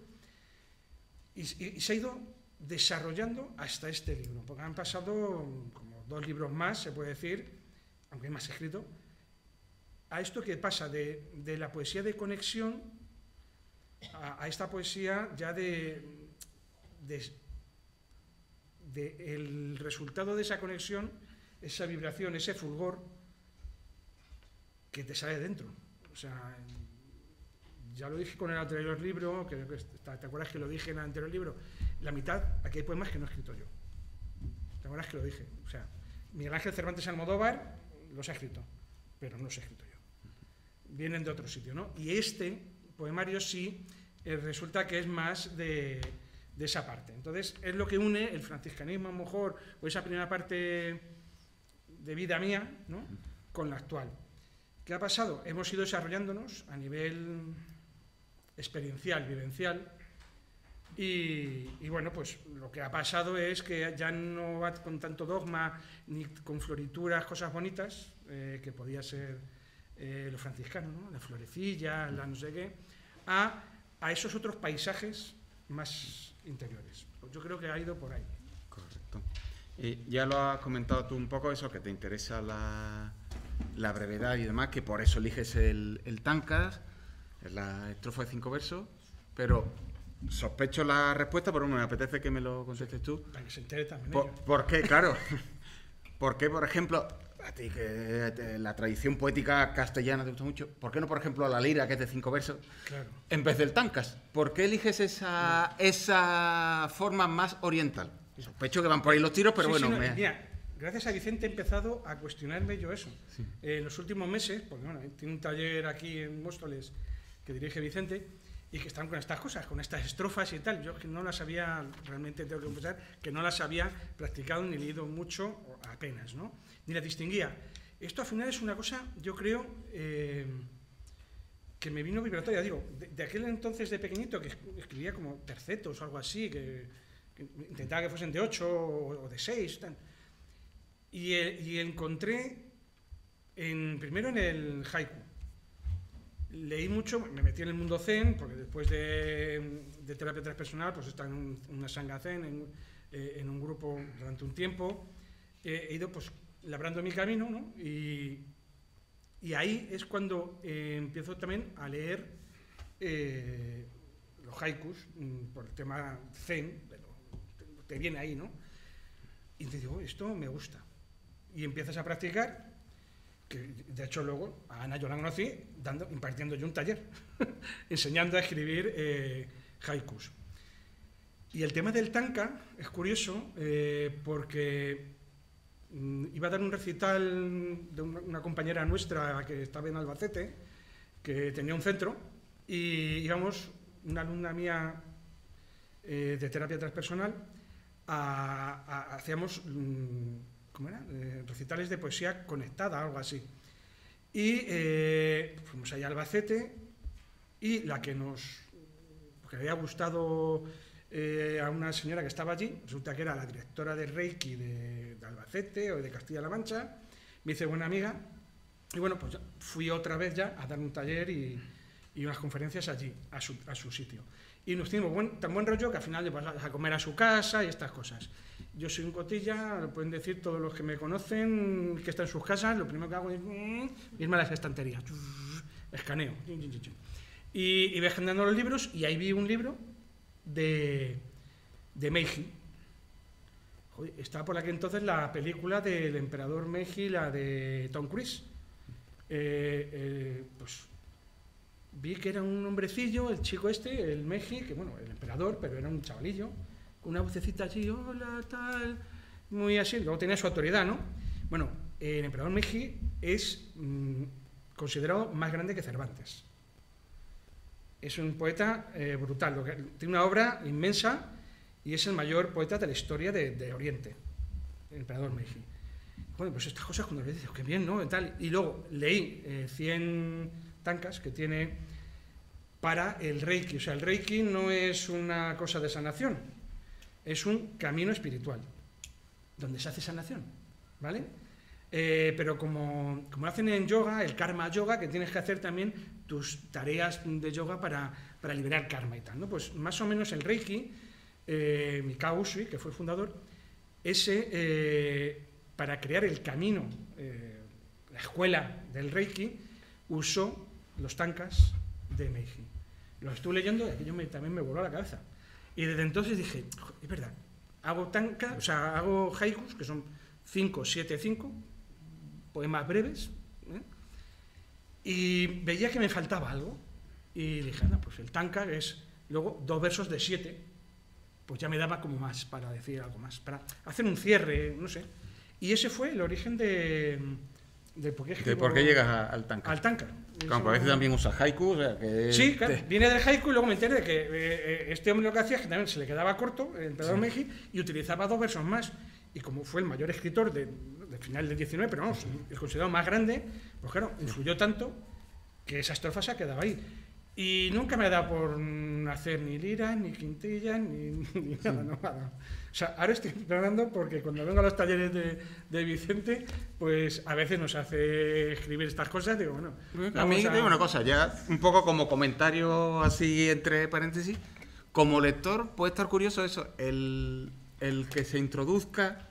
y, y, y se ha ido desarrollando hasta este libro, porque han pasado como dos libros más, se puede decir, aunque hay más escrito, a esto que pasa de, de la poesía de conexión a, a esta poesía ya de, de, de el resultado de esa conexión, esa vibración, ese fulgor que te sale dentro. O sea, ya lo dije con el anterior libro, que, ¿te acuerdas que lo dije en el anterior libro? La mitad, aquí hay poemas que no he escrito yo. ¿Te acuerdas que lo dije? O sea, Miguel Ángel Cervantes Almodóvar los ha escrito, pero no los he escrito yo. Vienen de otro sitio, ¿no? Y este poemario sí eh, resulta que es más de, de esa parte. Entonces, es lo que une el franciscanismo, a lo mejor, o esa primera parte de vida mía, ¿no?, con la actual. ¿Qué ha pasado? Hemos ido desarrollándonos a nivel experiencial, vivencial, y, y bueno, pues lo que ha pasado es que ya no va con tanto dogma, ni con florituras, cosas bonitas, eh, que podía ser eh, lo franciscano, ¿no?, la florecilla, la no sé qué, a, a esos otros paisajes más interiores. Pues yo creo que ha ido por ahí. Correcto. Eh, ya lo has comentado tú un poco, eso, que te interesa la, la brevedad y demás, que por eso eliges el, el Tancas, la estrofa de cinco versos, pero sospecho la respuesta, pero me apetece que me lo contestes tú. Para que se entere también. Por, ¿Por qué? Claro. ¿Por qué, por ejemplo, a ti que te, la tradición poética castellana te gusta mucho, ¿por qué no, por ejemplo, la lira, que es de cinco versos, claro, en vez del Tancas? ¿Por qué eliges esa, esa forma más oriental? Sospecho que van por ahí los tiros, pero sí, bueno... Sí, no, me... mira, gracias a Vicente he empezado a cuestionarme yo eso. Sí. Eh, en los últimos meses, porque bueno, tiene un taller aquí en Móstoles que dirige Vicente, y que están con estas cosas, con estas estrofas y tal. Yo que no las había, realmente tengo que confesar, que no las había practicado ni leído mucho, o apenas, ¿no? Ni las distinguía. Esto al final es una cosa, yo creo, eh, que me vino vibratoria. Digo, de, de aquel entonces de pequeñito, que escribía como tercetos o algo así, que, que intentaba que fuesen de ocho o, o de seis, tal. Y, eh, y encontré, en, primero en el haiku. Leí mucho, me metí en el mundo zen, porque después de, de terapia transpersonal, pues está en un, una sangha zen, en, eh, en un grupo durante un tiempo. Eh, he ido pues labrando mi camino, ¿no? Y, y ahí es cuando eh, empiezo también a leer eh, los haikus, mm, por el tema zen, pero te, te viene ahí, ¿no? Y te digo, esto me gusta. Y empiezas a practicar. Que de hecho luego a Ana yo la conocí dando, impartiendo yo un taller, enseñando a escribir eh, haikus. Y el tema del tanka es curioso eh, porque mm, iba a dar un recital de una, una compañera nuestra que estaba en Albacete, que tenía un centro, y íbamos, una alumna mía eh, de terapia transpersonal, a, a, hacíamos... Mm, ¿cómo era? Eh, recitales de poesía conectada, algo así. Y eh, fuimos allá a Albacete, y la que nos... porque le había gustado eh, a una señora que estaba allí, resulta que era la directora de Reiki de, de Albacete o de Castilla-La Mancha, me hice buena amiga, y bueno, pues fui otra vez ya a dar un taller y, y unas conferencias allí, a su, a su sitio. Y nos tuvimos buen, tan buen rollo que al final le vas a comer a su casa y estas cosas. Yo soy un cotilla, lo pueden decir todos los que me conocen, que están en sus casas, lo primero que hago es irme a las estanterías, escaneo, y, y voy agendando los libros, y ahí vi un libro de, de Meiji. Joder, estaba por aquel entonces la película del emperador Meiji, la de Tom Cruise. Eh, eh, pues vi que era un hombrecillo, el chico este, el Meiji, que bueno, el emperador, pero era un chavalillo, con una vocecita así, hola, tal, muy así, luego tenía su autoridad, ¿no? Bueno, el emperador Meiji es mmm, considerado más grande que Cervantes. Es un poeta eh, brutal, lo que, tiene una obra inmensa y es el mayor poeta de la historia de, de Oriente, el emperador Meiji. Bueno, pues estas cosas cuando le dices, qué bien, ¿no? Y, tal. Y luego leí eh, cien tankas que tiene para el Reiki. O sea, el Reiki no es una cosa de sanación, es un camino espiritual, donde se hace sanación, ¿vale? Eh, pero como, como hacen en yoga, el karma yoga, que tienes que hacer también tus tareas de yoga para, para liberar karma y tal, ¿no? Pues más o menos el Reiki, eh, Mikao Usui, que fue el fundador, ese, eh, para crear el camino, eh, la escuela del Reiki, usó los tankas de Meiji. Los estuve leyendo y aquello me, también me voló a la cabeza. Y desde entonces dije, es verdad, hago tanka, o sea, hago haikus, que son cinco, siete, cinco, poemas breves, ¿eh? Y veía que me faltaba algo. Y dije, no, pues el tanka es luego dos versos de siete, pues ya me daba como más para decir algo más, para hacer un cierre, no sé. Y ese fue el origen de, de por qué escribo, ¿De por qué llegas a, al tanka? Al tanka. Como a veces también usa haiku, o sea, que... Sí, claro, viene del haiku y luego me enteré de que eh, este hombre lo que hacía es que también se le quedaba corto, el emperador sí. Meiji, y utilizaba dos versos más. Y como fue el mayor escritor de, de final del diecinueve, pero vamos, el considerado más grande, pues claro, influyó tanto que esa estrofa se ha quedado ahí. Y nunca me ha dado por hacer ni liras, ni quintillas, ni, ni nada, no, nada. O sea, ahora estoy explorando porque cuando vengo a los talleres de, de Vicente, pues a veces nos hace escribir estas cosas, digo, bueno... A mí, a... digo una cosa, ya un poco como comentario así entre paréntesis, como lector puede estar curioso eso, el, el que se introduzca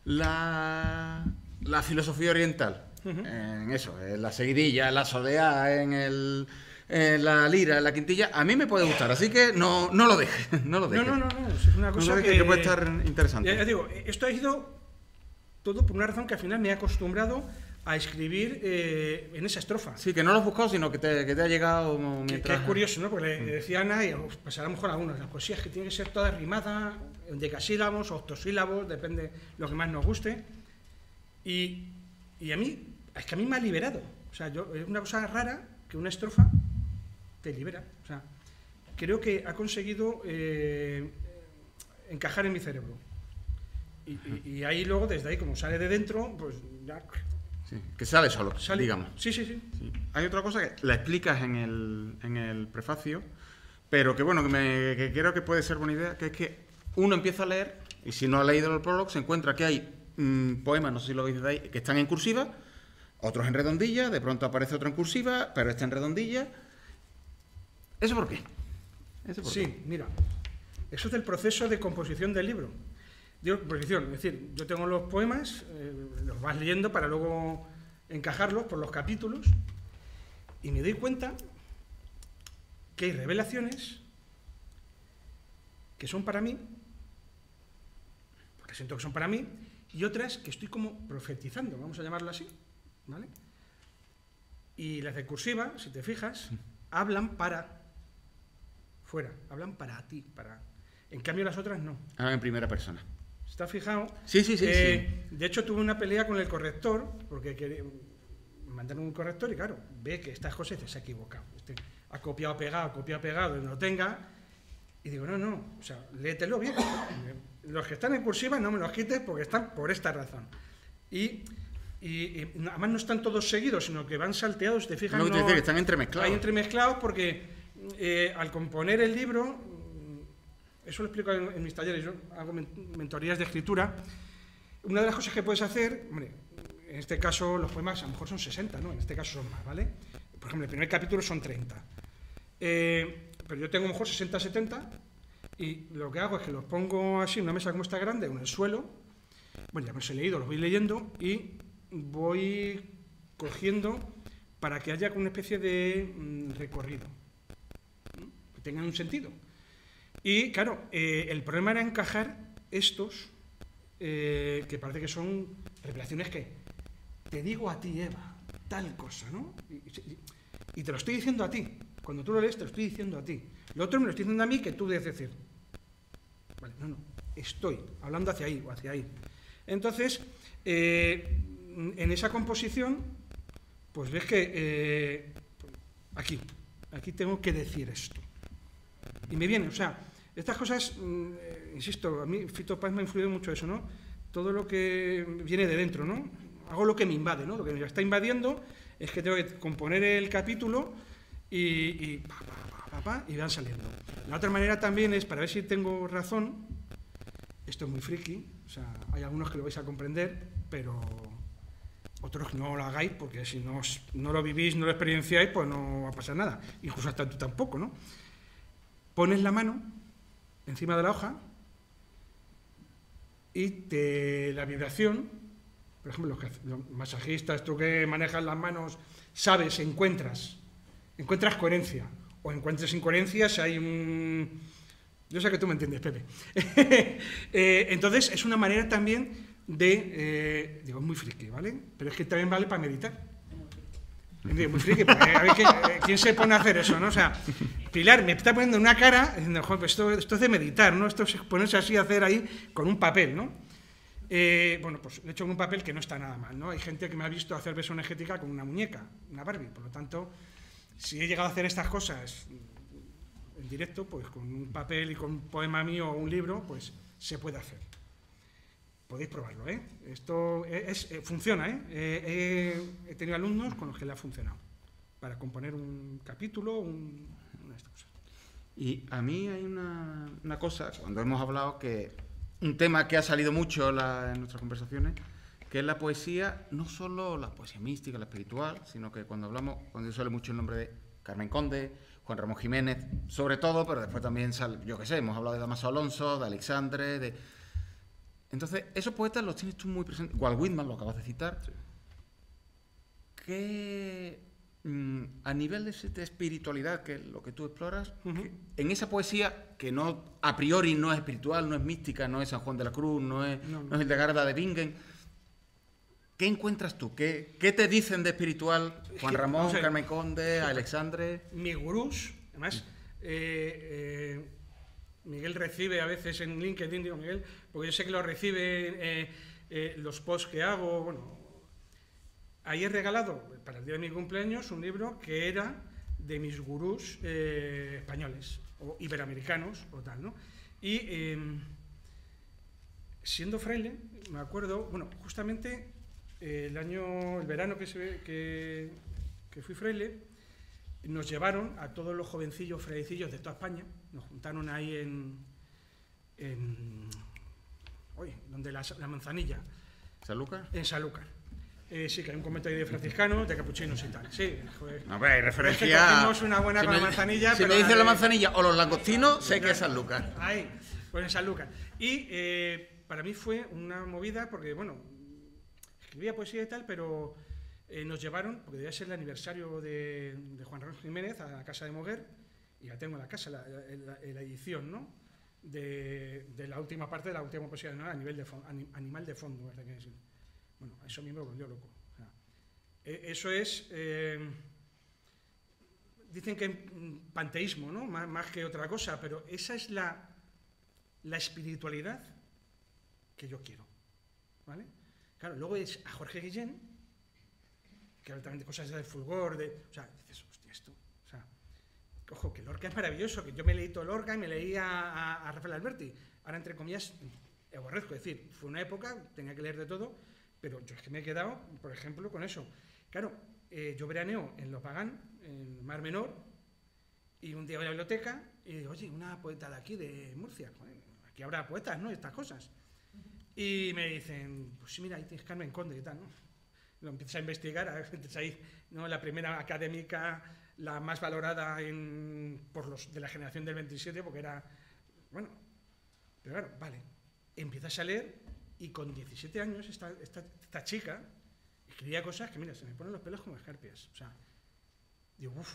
la, la filosofía oriental, uh-huh. en eso, en la seguidilla, en la soleá, en el... en la lira, en la quintilla, a mí me puede gustar, así que no, no lo dejes, no lo dejes. No, no, no, no, es una cosa no que, que puede estar interesante. Ya, ya digo, esto ha ido todo por una razón que al final me he acostumbrado a escribir eh, en esa estrofa. Sí, que no lo has buscado, sino que te, que te ha llegado mientras... Que, que es curioso, ¿no? Porque le decía a Ana, y pues a lo mejor a algunos, la poesía es que tiene que ser toda rimada, en decasílabos, octosílabos, depende lo que más nos guste. Y, y a mí, es que a mí me ha liberado. O sea, yo, es una cosa rara que una estrofa te libera. O sea, creo que ha conseguido eh, encajar en mi cerebro. Y, y, y ahí luego, desde ahí, como sale de dentro, pues ya... Sí, que sale solo, sale, digamos. Sí, sí, sí, sí. Hay otra cosa que la explicas en el, en el prefacio, pero que bueno, que, me, que creo que puede ser buena idea, que es que uno empieza a leer, y si no ha leído el prólogo, se encuentra que hay mmm, poemas, no sé si lo veis de ahí, que están en cursiva, otros en redondilla, de pronto aparece otro en cursiva, pero está en redondilla. ¿Eso por qué? ¿Eso por sí, qué? Mira, eso es del proceso de composición del libro. Digo, composición, es decir, yo tengo los poemas, eh, los vas leyendo para luego encajarlos por los capítulos, y me doy cuenta que hay revelaciones que son para mí, porque siento que son para mí, y otras que estoy como profetizando, vamos a llamarlo así, ¿vale? Y las de cursiva, si te fijas, hablan para... fuera, hablan para ti, para... En cambio las otras no. Hablan en primera persona. ¿Está fijado? Sí, sí, sí, eh, sí. De hecho tuve una pelea con el corrector, porque quería... me mandaron un corrector y claro, ve que estas cosas se ha equivocado. Este ha copiado, pegado, ha copiado, pegado, donde lo tenga, y digo, no, no, o sea, léetelo bien. Los que están en cursiva no me los quites porque están por esta razón. Y... Y, y además no están todos seguidos, sino que van salteados, te fijas. No, no, te dice que están entremezclados. Hay entremezclados porque eh, al componer el libro, eso lo explico en, en mis talleres, yo hago mentorías de escritura. Una de las cosas que puedes hacer, hombre, en este caso los poemas a lo mejor son sesenta, ¿no? En este caso son más, ¿vale? Por ejemplo, el primer capítulo son treinta. Eh, pero yo tengo a lo mejor sesenta, setenta, y lo que hago es que los pongo así en una mesa como esta grande, en el suelo. Bueno, ya me los he leído, los voy leyendo y voy cogiendo para que haya una especie de mm, recorrido, ¿no? Que tengan un sentido. Y claro, eh, el problema era encajar estos, eh, que parece que son revelaciones que te digo a ti, Eva, tal cosa, ¿no? Y, y, y te lo estoy diciendo a ti. Cuando tú lo lees, te lo estoy diciendo a ti. Lo otro me lo estoy diciendo a mí que tú debes decir. Vale, no, no, estoy hablando hacia ahí o hacia ahí. Entonces, eh, en esa composición, pues ves que eh, aquí, aquí tengo que decir esto. Y me viene, o sea, estas cosas, eh, insisto, a mí Fito Páez me ha influido mucho eso, ¿no? Todo lo que viene de dentro, ¿no? Hago lo que me invade, ¿no? Lo que me está invadiendo es que tengo que componer el capítulo y, y, pa, pa, pa, pa, y van saliendo. La otra manera también es, para ver si tengo razón, esto es muy friki, o sea, hay algunos que lo vais a comprender, pero otros no lo hagáis, porque si no, no lo vivís, no lo experienciáis, pues no va a pasar nada. Incluso hasta tú tampoco, ¿no? Pones la mano encima de la hoja y te, la vibración, por ejemplo, los, los masajistas, tú que manejas las manos sabes, encuentras, encuentras coherencia, o encuentras incoherencias, hay un... Yo sé que tú me entiendes, Pepe. eh, entonces, es una manera también de... Eh, digo, es muy friki, ¿vale? Pero es que también vale para meditar. Digo, muy friki, porque a ver, ¿quién se pone a hacer eso, no? O sea, Pilar me está poniendo una cara, diciendo, joder, pues esto, esto es de meditar, ¿no? Esto es ponerse así a hacer ahí con un papel, ¿no? Eh, bueno, pues he hecho un papel que no está nada mal, ¿no? Hay gente que me ha visto hacer besoenergética con una muñeca, una Barbie, por lo tanto, si he llegado a hacer estas cosas en directo, pues con un papel y con un poema mío o un libro, pues se puede hacer. Podéis probarlo, ¿eh? Esto es, es, funciona, ¿eh? Eh, He tenido alumnos con los que le ha funcionado para componer un capítulo, un, una de estas cosas. Y a mí hay una, una cosa, cuando hemos hablado, que un tema que ha salido mucho la, en nuestras conversaciones, que es la poesía, no solo la poesía mística, la espiritual, sino que cuando hablamos, cuando yo sale mucho el nombre de Carmen Conde, Juan Ramón Jiménez, sobre todo, pero después también sale, yo qué sé, hemos hablado de Damaso Alonso, de Alexandre, de... Entonces, esos poetas los tienes tú muy presentes. Walt Whitman, lo acabas de citar. Sí. ¿Qué, mmm, a nivel de, de espiritualidad, que es lo que tú exploras, uh-huh. que, en esa poesía, que no a priori no es espiritual, no es mística, no es San Juan de la Cruz, no es, no, no. no es Hildegarda de Bingen, ¿qué encuentras tú? ¿Qué, qué te dicen de espiritual Juan Ramón, o sea, Carmen Conde, sí, Alexandre? Mi gurús, además, eh, eh, Miguel recibe a veces en LinkedIn, digo Miguel, porque yo sé que lo recibe eh, eh, los posts que hago. Bueno, ahí he regalado para el día de mi cumpleaños un libro que era de mis gurús eh, españoles o iberoamericanos o tal, ¿no? Y eh, siendo fraile, me acuerdo, bueno, justamente eh, el año, el verano que, se, que, que fui fraile, nos llevaron a todos los jovencillos frailecillos de toda España, nos juntaron ahí en, en oye, donde la, la Manzanilla. ¿Sanlúcar? En Sanlúcar. Eh, sí, que hay un convento ahí de franciscanos, de capuchinos y tal. Sí, joder. No, pero hay referencia... Es que una buena si con me, la Manzanilla, si pero me dice la, la Manzanilla o los langostinos, sé que es Sanlúcar. Ahí, pues en Sanlúcar. Y eh, para mí fue una movida, porque, bueno, escribía poesía y tal, pero... Eh, nos llevaron, porque debía ser el aniversario de, de Juan Ramón Jiménez, a la casa de Moguer, y ya tengo en la casa la, la, la edición, ¿no? De, de la última parte de la última poesía, ¿no? A nivel de fondo, anim, animal de fondo, ¿verdad? Que decir. Bueno, eso a mí me volvió loco. O sea, eh, eso es, eh, dicen que panteísmo, ¿no? Más, más que otra cosa, pero esa es la, la espiritualidad que yo quiero, ¿vale? Claro, luego es a Jorge Guillén, que habla también de cosas del fulgor, de, o sea, dices, hostia, esto, o sea, ojo, que Lorca es maravilloso, que yo me leí todo Lorca y me leí a, a, a Rafael Alberti, ahora entre comillas, aborrezco, es decir, fue una época, tenía que leer de todo, pero yo es que me he quedado, por ejemplo, con eso. Claro, eh, yo veraneo en Lo Pagán, en Mar Menor, y un día voy a la biblioteca y digo, oye, una poeta de aquí, de Murcia, joder, aquí habrá poetas, ¿no?, estas cosas. Y me dicen, pues sí, mira, ahí tienes Carmen Conde y tal, ¿no? Lo empiezas a investigar, a ver, ahí, ¿no? La primera académica, la más valorada en, por los de la generación del veintisiete, porque era, bueno, pero claro, vale, empiezas a leer y con diecisiete años esta, esta, esta chica escribía cosas que, mira, se me ponen los pelos como escarpias, o sea, digo, uff,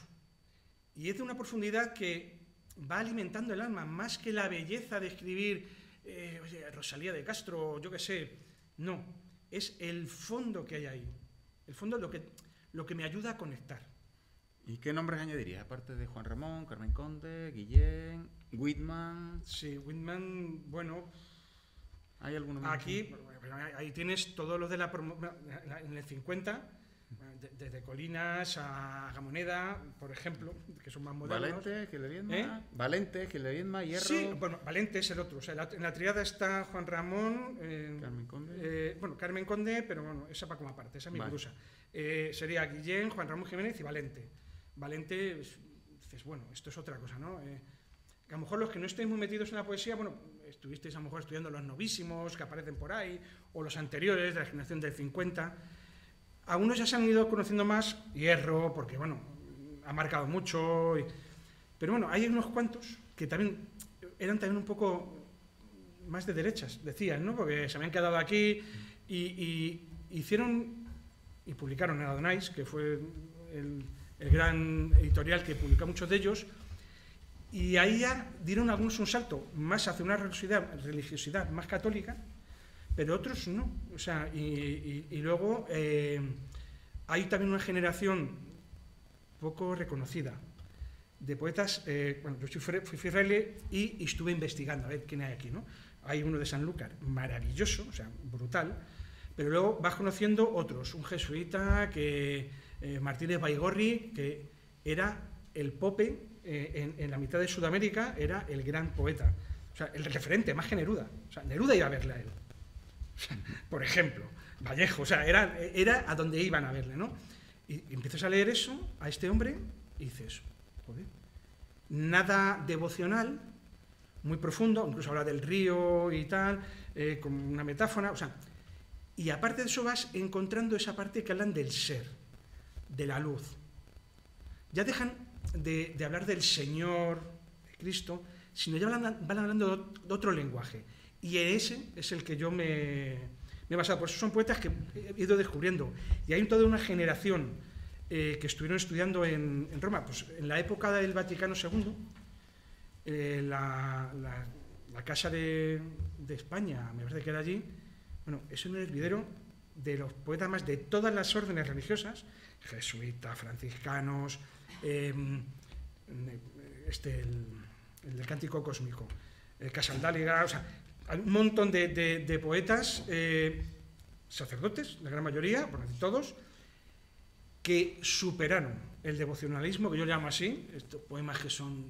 y es de una profundidad que va alimentando el alma, más que la belleza de escribir, eh, oye, Rosalía de Castro, yo qué sé, no. Es el fondo que hay ahí. El fondo es lo que, lo que me ayuda a conectar. ¿Y qué nombres añadirías? Aparte de Juan Ramón, Carmen Conde, Guillén, Whitman. Sí, Whitman, bueno. ¿Hay alguno más? Aquí, ahí tienes todos los de la. En el cincuenta, desde Colinas a Gamoneda, por ejemplo, que son más modernos. Valente, Gil de Viedma. ¿Eh? Valente, Gil de Viedma, Hierro. Sí, bueno, Valente es el otro. O sea, la, en la triada está Juan Ramón. Eh, Carmen Conde. Eh, bueno, Carmen Conde, pero bueno, esa va como aparte, esa es mi vale. grusa. Eh, sería Guillén, Juan Ramón Jiménez y Valente. Valente, dices, bueno, esto es otra cosa, ¿no? Eh, que a lo mejor los que no estéis muy metidos en la poesía, bueno, estuvisteis a lo mejor estudiando los novísimos que aparecen por ahí, o los anteriores, de la generación del cincuenta. Algunos ya se han ido conociendo más, Hierro, porque, bueno, ha marcado mucho. Y, pero bueno, hay unos cuantos que también eran también un poco más de derechas, decían, ¿no? Porque se habían quedado aquí y, y hicieron y publicaron en Adonais, que fue el, el gran editorial que publica muchos de ellos, y ahí ya dieron algunos un salto más hacia una religiosidad, religiosidad más católica, pero otros no. O sea, y, y, y luego eh, hay también una generación poco reconocida de poetas. Eh, bueno, yo fui, fui fraile y, y estuve investigando a ver quién hay aquí, ¿no? Hay uno de Sanlúcar, maravilloso, o sea, brutal, pero luego vas conociendo otros, un jesuita, que eh, Martínez Baigorri, que era el pope eh, en, en la mitad de Sudamérica, era el gran poeta, o sea, el referente, más que Neruda. O sea, Neruda iba a verle a él, o sea, por ejemplo, Vallejo, o sea, era, era a donde iban a verle, ¿no? Y, y empiezas a leer eso, a este hombre, y dices, joder, nada devocional, muy profundo, incluso habla del río y tal, eh, como una metáfora, o sea, y aparte de eso vas encontrando esa parte que hablan del ser, de la luz. Ya dejan de, de hablar del Señor, de Cristo, sino ya van, van hablando de otro lenguaje. Y ese es el que yo me, me he basado. Por eso son poetas que he ido descubriendo. Y hay toda una generación eh, que estuvieron estudiando en, en Roma, pues en la época del Vaticano segundo, eh, la, la, la Casa de, de España, me parece que era allí. Bueno, es un hervidero de los poetas más de todas las órdenes religiosas, jesuitas, franciscanos, eh, este, el, el del Cántico Cósmico, el Casaldáliga, o sea, hay un montón de, de, de poetas, eh, sacerdotes, la gran mayoría, por decir todos, que superaron el devocionalismo, que yo llamo así, estos poemas que son,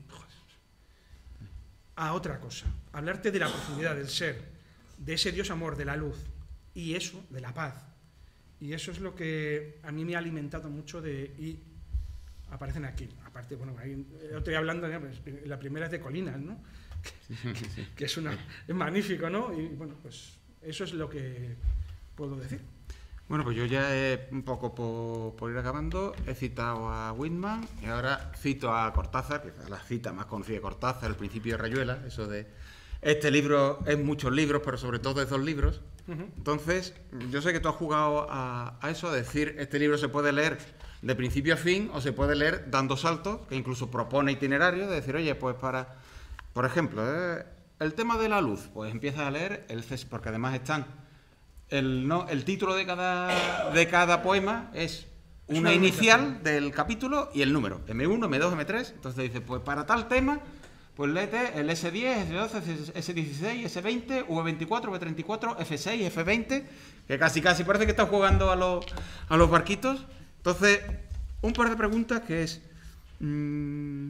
a otra cosa, hablarte de la profundidad del ser, de ese Dios amor, de la luz, y eso, de la paz. Y eso es lo que a mí me ha alimentado mucho de... Y aparecen aquí. Aparte, bueno, ahí estoy hablando, la primera es de Colinas, ¿no? Que, que es, una, es magnífico, ¿no? Y bueno, pues eso es lo que puedo decir. Bueno, pues yo ya he, un poco por, por ir acabando, he citado a Whitman y ahora cito a Cortázar, que es la cita más conocida de Cortázar, El principio de Rayuela, eso de... Este libro es muchos libros, pero sobre todo es dos libros. Uh-huh. Entonces, yo sé que tú has jugado a, a eso, a decir, este libro se puede leer de principio a fin o se puede leer dando saltos, que incluso propone itinerarios, de decir, oye, pues para, por ejemplo, eh, el tema de la luz, pues empiezas a leer, el porque además están, el, no, el título de cada, de cada poema es una inicial del capítulo y el número, eme uno, eme dos, eme tres, entonces dices, pues para tal tema... Pues léete el ese diez, ese doce, ese dieciséis, ese veinte, uve veinticuatro, uve treinta y cuatro, efe seis, efe veinte, que casi casi parece que estás jugando a los, a los barquitos. Entonces, un par de preguntas que es... Mmm,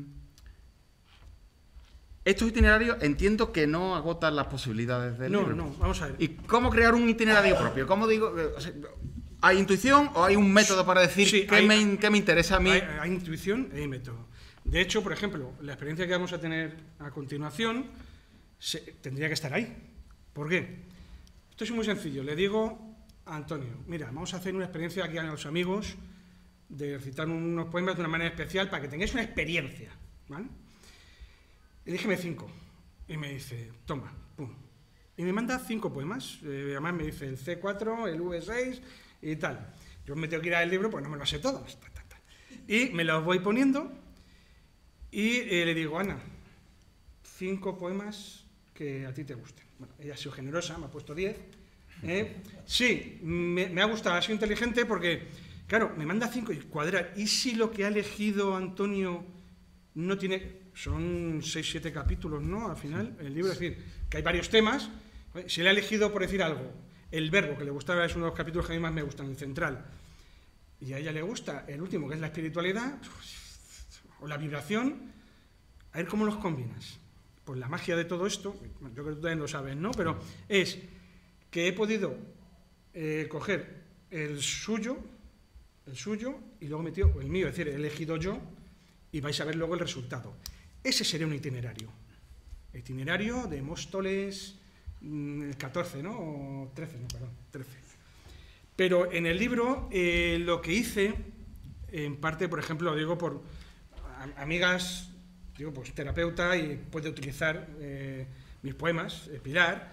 estos itinerarios entiendo que no agotan las posibilidades del no, libro. No, no, vamos a ver. ¿Y cómo crear un itinerario propio? ¿Cómo digo? ¿Hay intuición o hay un método para decir sí, qué, hay, me, qué me interesa a mí? Hay, hay intuición y hay método. De hecho, por ejemplo, la experiencia que vamos a tener a continuación se, tendría que estar ahí. ¿Por qué? Esto es muy sencillo. Le digo a Antonio, mira, vamos a hacer una experiencia aquí a los amigos de recitar unos poemas de una manera especial para que tengáis una experiencia, ¿vale? Elígeme cinco. Y me dice, toma, pum. Y me manda cinco poemas. Eh, además me dice el ce cuatro, el uve seis y tal. Yo me tengo que ir al libro, pues no me los sé todos. Y me los voy poniendo... Y eh, le digo, Ana, cinco poemas que a ti te gusten. Bueno, ella ha sido generosa, me ha puesto diez. ¿eh? Sí, me, me ha gustado, ha sido inteligente porque, claro, me manda cinco y cuadrar. ¿Y si lo que ha elegido Antonio no tiene... Son seis, siete capítulos, ¿no? Al final, el libro, es decir, que hay varios temas. Si él ha elegido, por decir algo, el verbo que le gustaba es uno de los capítulos que a mí más me gustan, el central. Y a ella le gusta el último, que es la espiritualidad... o la vibración, a ver cómo los combinas. Pues la magia de todo esto, yo creo que tú también lo sabes, ¿no? Pero es que he podido eh, coger el suyo, el suyo, y luego metido el mío, es decir, he elegido yo, y vais a ver luego el resultado. Ese sería un itinerario. Itinerario de Móstoles, el catorce, ¿no? O trece, no, perdón, trece. Pero en el libro, eh, lo que hice, en parte, por ejemplo, lo digo por... amigas, digo, pues terapeuta y puede utilizar eh, mis poemas, eh, Pilar,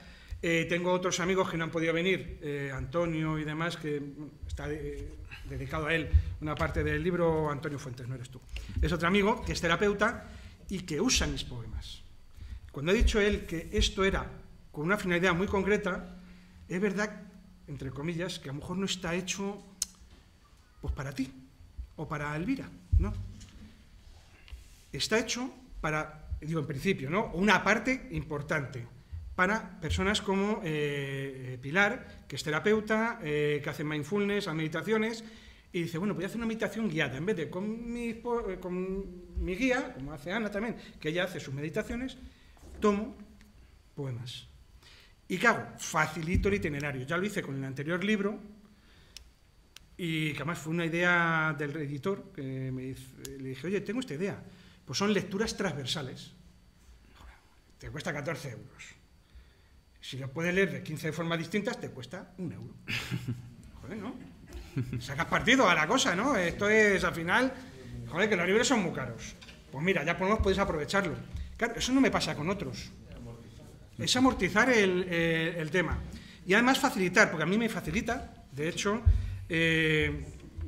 Eh, tengo otros amigos que no han podido venir, eh, Antonio y demás, que está eh, dedicado a él una parte del libro. Antonio Fuentes, no eres tú. Es otro amigo que es terapeuta y que usa mis poemas. Cuando ha dicho él que esto era con una finalidad muy concreta, es verdad, entre comillas, que a lo mejor no está hecho pues para ti o para Elvira, ¿no? Está hecho para, digo en principio, ¿no? Una parte importante para personas como eh, Pilar, que es terapeuta, eh, que hace mindfulness, a meditaciones, y dice, bueno, voy a hacer una meditación guiada, en vez de con mi, con mi guía, como hace Ana también, que ella hace sus meditaciones, tomo poemas. ¿Y qué hago? Facilito el itinerario. Ya lo hice con el anterior libro, y que además fue una idea del editor, que me dice, le dije, oye, tengo esta idea. Pues son lecturas transversales. Te cuesta catorce euros. Si lo puedes leer de quince formas distintas, te cuesta un euro. Joder, ¿no? Sacas partido a la cosa, ¿no? Esto es, al final, joder, que los libros son muy caros. Pues mira, ya por lo menos puedes aprovecharlo. Claro, eso no me pasa con otros. Es amortizar el, el, el tema. Y además facilitar, porque a mí me facilita. De hecho, eh,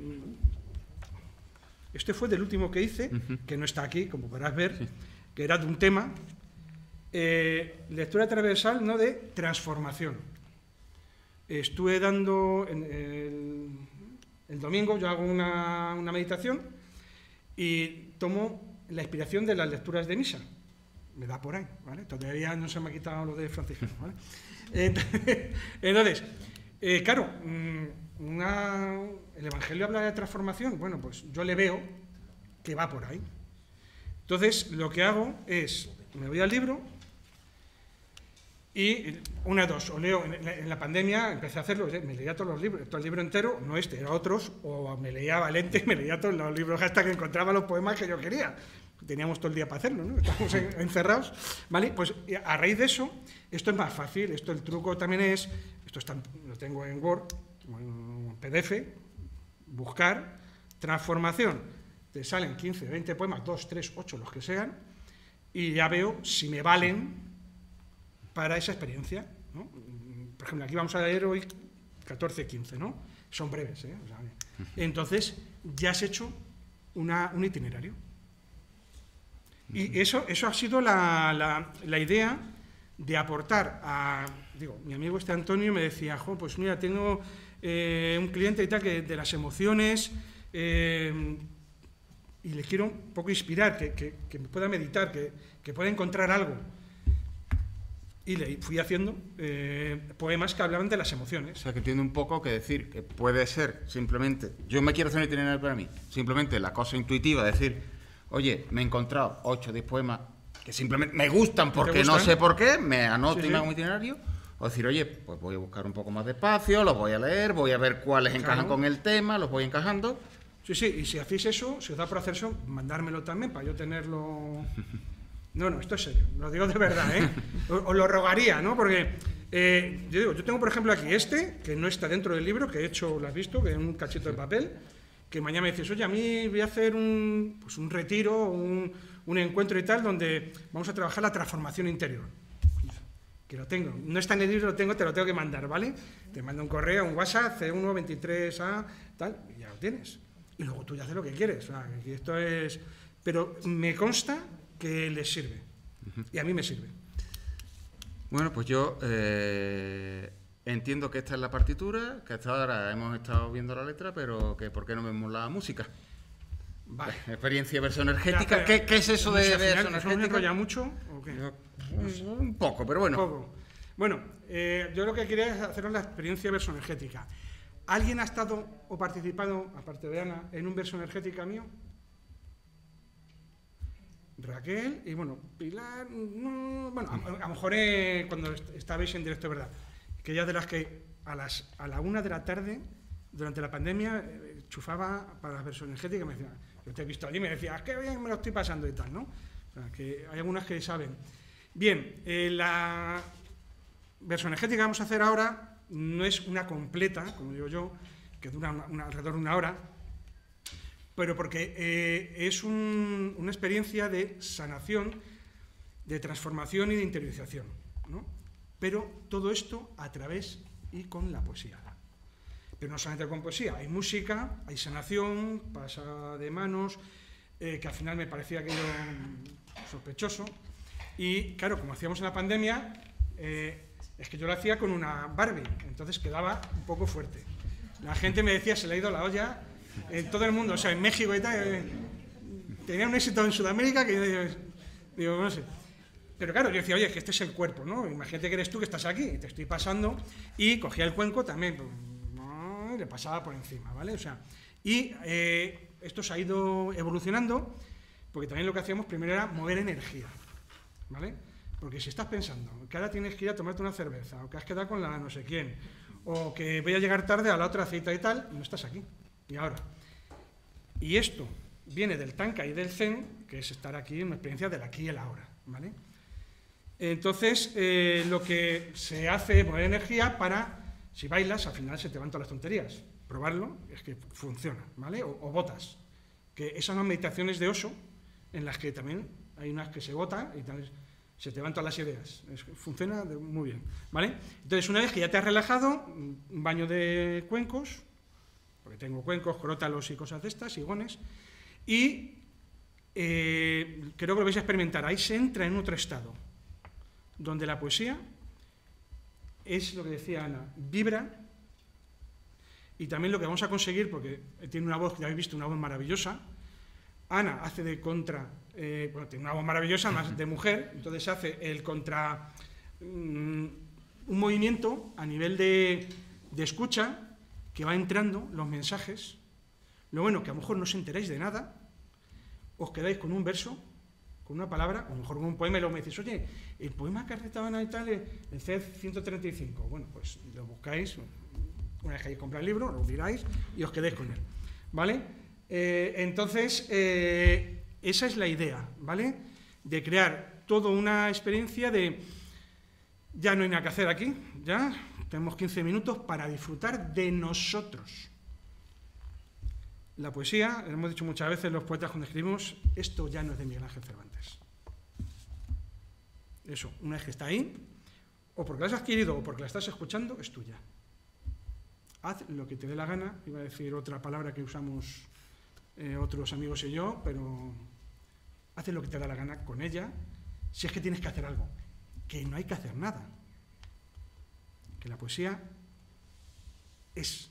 este fue del último que hice, uh-huh. que no está aquí, como podrás ver, sí. que era de un tema, eh, lectura transversal, ¿no?, de transformación. Estuve dando, en el, el domingo yo hago una, una meditación y tomo la inspiración de las lecturas de misa. Me da por ahí, ¿vale? Todavía no se me ha quitado lo de franciscano, ¿vale? Entonces, eh, claro, una, el Evangelio habla de transformación, bueno, pues yo le veo que va por ahí. Entonces, lo que hago es, me voy al libro y una de dos, o leo, en la, en la pandemia empecé a hacerlo, me leía todos los libros, todo el libro entero, no este, era otros, o me leía Valente, me leía todos los libros hasta que encontraba los poemas que yo quería. Teníamos todo el día para hacerlo, ¿no? Estábamos encerrados, ¿vale? Pues a raíz de eso, esto es más fácil, esto el truco también es, esto está, lo tengo en Word, en P D F, buscar, transformación, te salen quince, veinte poemas, dos, tres, ocho, los que sean, y ya veo si me valen para esa experiencia, ¿no? Por ejemplo, aquí vamos a leer hoy catorce, quince, ¿no? Son breves, ¿eh? O sea, entonces, ya has hecho una, un itinerario. Y eso, eso ha sido la, la, la idea de aportar a, digo, mi amigo este Antonio me decía, jo, pues mira, tengo eh, un cliente y tal, que de las emociones, eh, y le quiero un poco inspirar, que, que, que pueda meditar, que, que pueda encontrar algo. Y le fui haciendo eh, poemas que hablaban de las emociones. O sea, que tiene un poco que decir, que puede ser simplemente, yo me quiero hacer un itinerario para mí, simplemente la cosa intuitiva, decir, oye, me he encontrado ocho o diez poemas que simplemente me gustan porque no sé por qué, me anoto sí, y me hago un itinerario, o decir, oye, pues voy a buscar un poco más de espacio, los voy a leer, voy a ver cuáles claro. encajan con el tema, los voy encajando. Sí, sí, y si hacéis eso, si os da por hacer eso, mandármelo también para yo tenerlo... No, no, esto es serio, lo digo de verdad, ¿eh? Os, os lo rogaría, ¿no? Porque, eh, yo digo, yo tengo por ejemplo aquí este, que no está dentro del libro, que he hecho, lo has visto, que es un cachito de papel, que mañana me dices, oye, a mí voy a hacer un, pues un retiro, un, un encuentro y tal, donde vamos a trabajar la transformación interior. Que lo tengo, no está en el libro, lo tengo, te lo tengo que mandar, ¿vale? Te mando un correo, un WhatsApp, C uno veintitrés A, tal, y ya lo tienes. Y luego tú ya haces lo que quieres, o sea, que esto es... Pero me consta que les sirve, y a mí me sirve. Bueno, pues yo eh, entiendo que esta es la partitura, que hasta ahora hemos estado viendo la letra, pero que ¿por qué no vemos la música? Vale. Experiencia versoenergética. Ya, ¿Qué, ¿Qué es eso de versoenergética? ¿Ya mucho o qué? Yo, pues, un poco, pero bueno. Un poco. Bueno, eh, yo lo que quería es haceros la experiencia versoenergética. ¿Alguien ha estado o participado, aparte de Ana, en un versoenergética mío? Raquel, y bueno, Pilar, no, bueno, a, a lo mejor eh, cuando estabais en directo, ¿verdad? Que ella de las que a las a la una de la tarde, durante la pandemia, eh, chufaba para las versoenergéticas y me decía, yo te he visto allí y me decía, qué bien me lo estoy pasando y tal, ¿no? O sea, que hay algunas que saben. Bien, eh, la versoenergética que vamos a hacer ahora no es una completa, como digo yo, que dura una, una, alrededor de una hora, pero porque eh, es un, una experiencia de sanación, de transformación y de interiorización, ¿no? pero todo esto a través y con la poesía. Pero no solamente con poesía, hay música, hay sanación, pasa de manos, eh, que al final me parecía aquello sospechoso. Y claro, como hacíamos en la pandemia, eh, es que yo lo hacía con una Barbie, entonces quedaba un poco fuerte. La gente me decía, se le ha ido la olla en todo el mundo, o sea, en México y tal, eh, tenía un éxito en Sudamérica que yo digo, digo, no sé. Pero claro, yo decía, oye, que este es el cuerpo, ¿no? Imagínate que eres tú que estás aquí, y te estoy pasando, y cogía el cuenco también, pues, no, y le pasaba por encima, ¿vale? O sea, y eh, esto se ha ido evolucionando, porque también lo que hacíamos primero era mover energía, ¿vale? Porque si estás pensando que ahora tienes que ir a tomarte una cerveza, o que has quedado con la no sé quién, o que voy a llegar tarde a la otra cita y tal, y no estás aquí, y ahora. Y esto viene del Tanka y del Zen, que es estar aquí en una experiencia del aquí y el ahora, ¿vale? Entonces, eh, lo que se hace es mover energía para, si bailas, al final se te van todas las tonterías. Probarlo, es que funciona, ¿vale? O, o botas, que esas son meditaciones de Osho, en las que también hay unas que se botan y tal, se te van todas las ideas. Es, funciona de, muy bien, ¿vale? Entonces, una vez que ya te has relajado, un baño de cuencos, porque tengo cuencos, crótalos y cosas de estas, higones, y eh, creo que lo vais a experimentar. Ahí se entra en otro estado, donde la poesía es lo que decía Ana, vibra, y también lo que vamos a conseguir, porque tiene una voz, que ya habéis visto, una voz maravillosa. Ana hace de contra, eh, bueno, tiene una voz maravillosa, más de mujer, entonces hace el contra, um, un movimiento a nivel de, de escucha, que va entrando los mensajes. Lo bueno, que a lo mejor no os enteráis de nada, os quedáis con un verso, con una palabra, o a lo mejor con un poema, y luego me decís, oye, el poema que has recitado en tal, el C ciento treinta y cinco, bueno, pues lo buscáis, una vez que hayáis comprado el libro, lo miráis y os quedéis con él, ¿vale? Eh, entonces, eh, esa es la idea, ¿vale? De crear toda una experiencia de, ya no hay nada que hacer aquí, ya tenemos quince minutos para disfrutar de nosotros. La poesía, hemos dicho muchas veces los poetas cuando escribimos, esto ya no es de Miguel Ángel Cervantes. Eso, una vez que está ahí, o porque la has adquirido o porque la estás escuchando, es tuya. Haz lo que te dé la gana, iba a decir otra palabra que usamos eh, otros amigos y yo, pero haz lo que te da la gana con ella, si es que tienes que hacer algo, que no hay que hacer nada. Que la poesía es...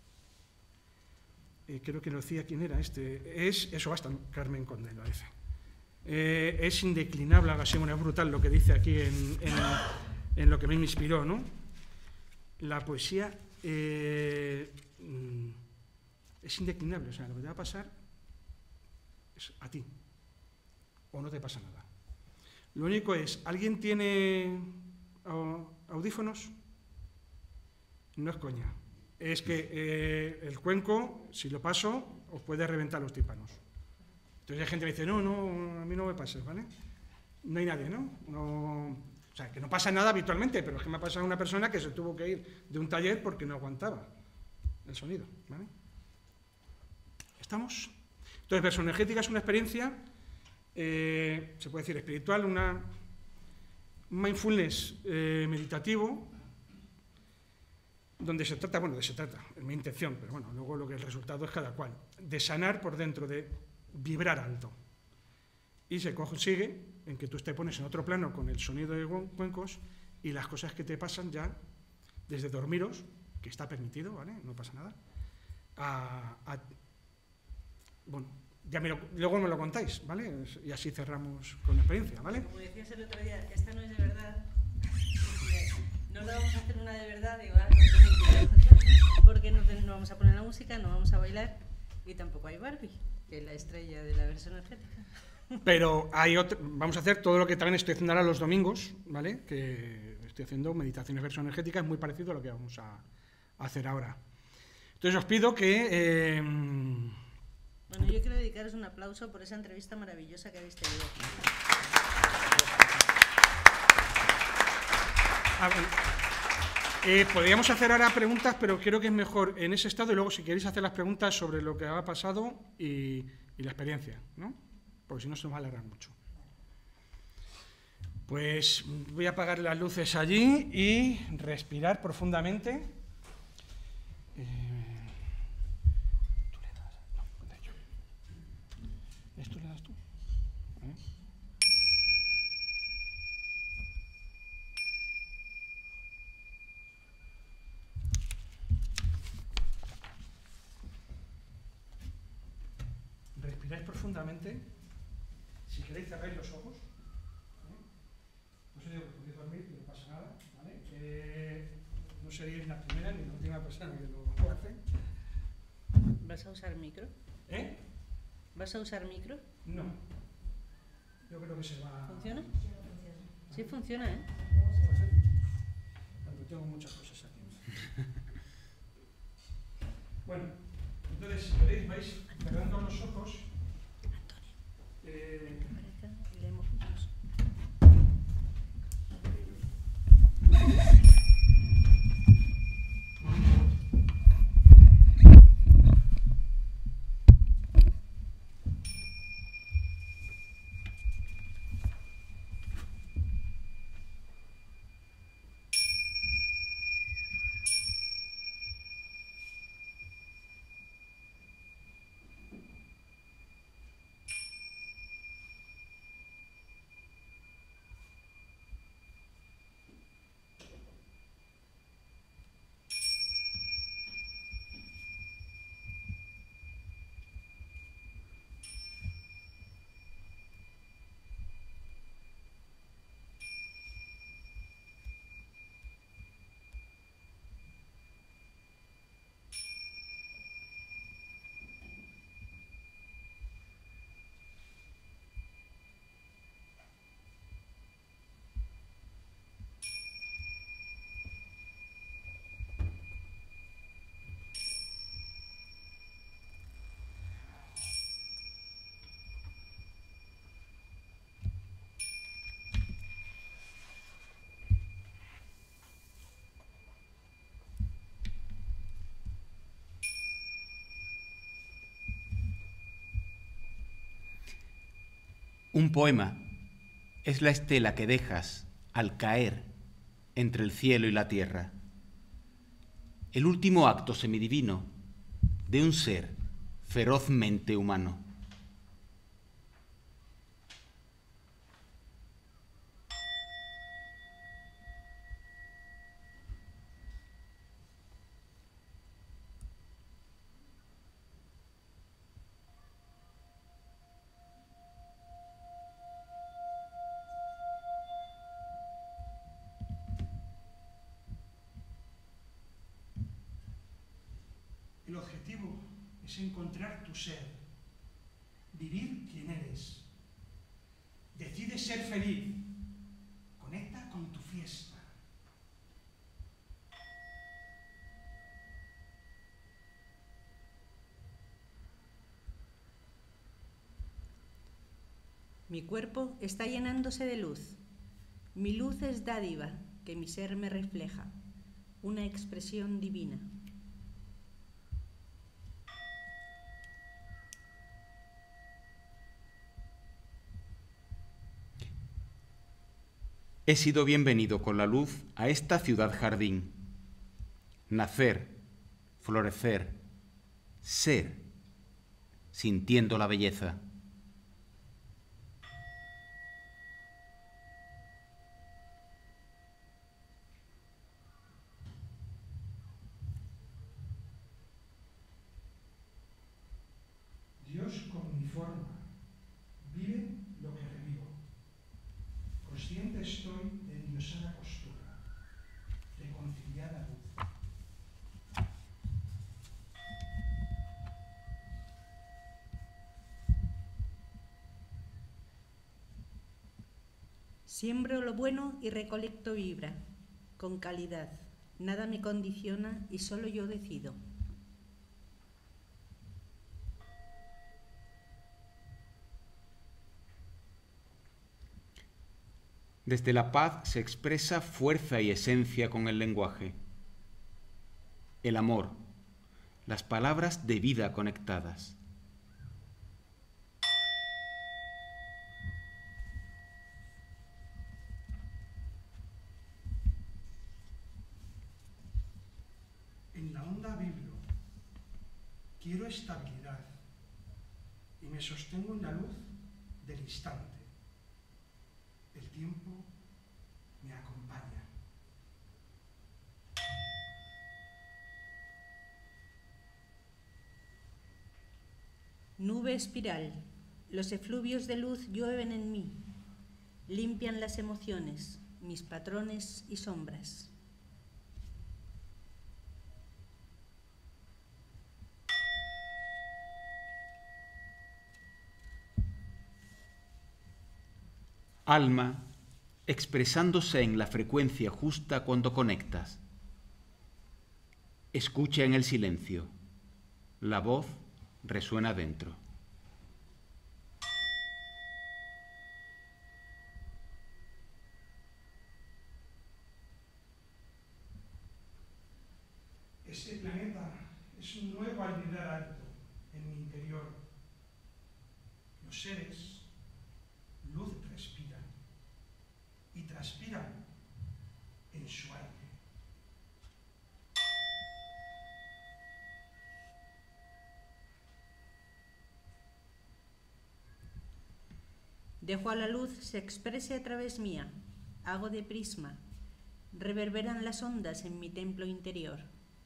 Eh, creo que lo decía quién era este, es, eso basta, Carmen Conde lo dice, eh, es indeclinable, algo así, bueno, es brutal lo que dice aquí en, en, en lo que me inspiró, ¿no? La poesía eh, es indeclinable, o sea, lo que te va a pasar es a ti, o no te pasa nada. Lo único es, ¿alguien tiene audífonos? No es coña. Es que eh, el cuenco, si lo paso, os puede reventar los tímpanos. Entonces hay gente que dice, no, no, a mí no me pases, ¿vale? No hay nadie, ¿no? no o sea, que no pasa nada habitualmente, pero es que me ha pasado una persona que se tuvo que ir de un taller porque no aguantaba el sonido, ¿vale? ¿Estamos? Entonces, versoenergética es una experiencia, eh, se puede decir espiritual, una mindfulness eh, meditativo, donde se trata, bueno, de se trata, es mi intención, pero bueno, luego lo que el resultado es cada cual, de sanar por dentro, de vibrar alto. Y se consigue en que tú te pones en otro plano con el sonido de cuencos y las cosas que te pasan ya, desde dormiros, que está permitido, ¿vale? No pasa nada, a, a bueno, ya me lo, luego me lo contáis, ¿vale? Y así cerramos con la experiencia, ¿vale? Como decías el otro día, esta no es de verdad. No lo vamos a hacer una de verdad, digo, ah, no, porque no, no vamos a poner la música, no vamos a bailar y tampoco hay Barbie, que es la estrella de la versión energética. Pero hay otro, vamos a hacer todo lo que también estoy haciendo ahora los domingos, ¿vale? Que estoy haciendo meditaciones versoenergéticas, muy parecido a lo que vamos a, a hacer ahora. Entonces os pido que... Eh, bueno, yo quiero dedicaros un aplauso por esa entrevista maravillosa que habéis tenido. A ver, eh, podríamos hacer ahora preguntas, pero creo que es mejor en ese estado y luego si queréis hacer las preguntas sobre lo que ha pasado y, y la experiencia, ¿no? Porque si no se nos va a alargar mucho. Pues voy a apagar las luces allí y respirar profundamente. Eh, ¿Tú le das? No, ¿dónde yo? ¿Esto le das tú? ¿Eh? Respiráis profundamente. Si queréis cerráis los ojos. No sé digo que podéis dormir, no pasa nada, ¿vale? Eh, no seríais la primera ni la última persona que lo hace. ¿Vas a usar micro? ¿Eh? ¿Vas a usar micro? No. Yo creo que se va... ¿Funciona? Sí funciona, ¿eh? Cuando tengo muchas cosas aquí. Bueno, entonces si queréis vais cerrando los ojos. Eh, Leemos juntos. Un poema es la estela que dejas al caer entre el cielo y la tierra, el último acto semidivino de un ser ferozmente humano. El objetivo es encontrar tu ser, vivir quien eres. Decide ser feliz. Conecta con tu fiesta. Mi cuerpo está llenándose de luz. Mi luz es dádiva que mi ser me refleja, una expresión divina. He sido bienvenido con la luz a esta ciudad jardín. Nacer, florecer, ser, sintiendo la belleza. Dios con mi forma, vive lo que revivo. Consciente estoy de endiosada costura, reconciliada luz. Siembro lo bueno y recolecto vibra, con calidad. Nada me condiciona y solo yo decido. Desde la paz se expresa fuerza y esencia con el lenguaje. El amor, las palabras de vida conectadas. estabilidad y me sostengo en la luz del instante. El tiempo me acompaña. Nube espiral, los efluvios de luz llueven en mí, limpian las emociones, mis patrones y sombras. Alma, expresándose en la frecuencia justa cuando conectas. Escucha en el silencio. La voz resuena dentro. Este planeta es un nuevo almirar alto en mi interior. Los seres, luz respiran y transpiran en su aire. Dejo a la luz se exprese a través mía, hago de prisma, reverberan las ondas en mi templo interior.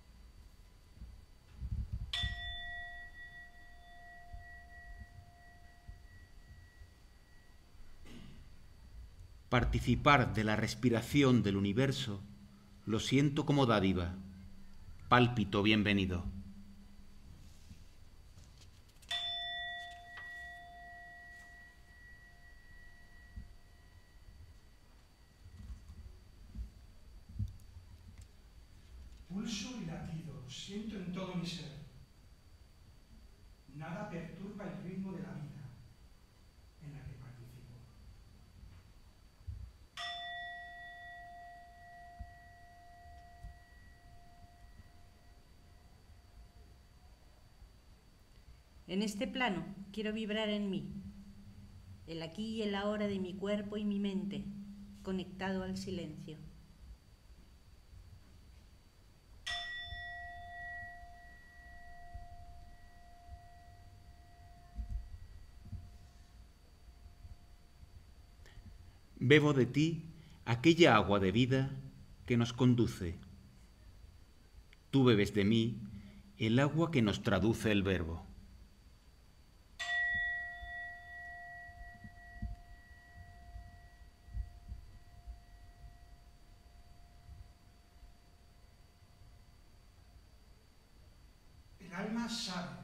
Participar de la respiración del universo lo siento como dádiva. Pálpito bienvenido. Pulso y latido, siento en todo mi ser. Nada perturba el ritmo de la vida en la que participo. En este plano quiero vibrar en mí, el aquí y el ahora de mi cuerpo y mi mente, conectado al silencio. Bebo de ti aquella agua de vida que nos conduce. Tú bebes de mí el agua que nos traduce el verbo. El alma sabe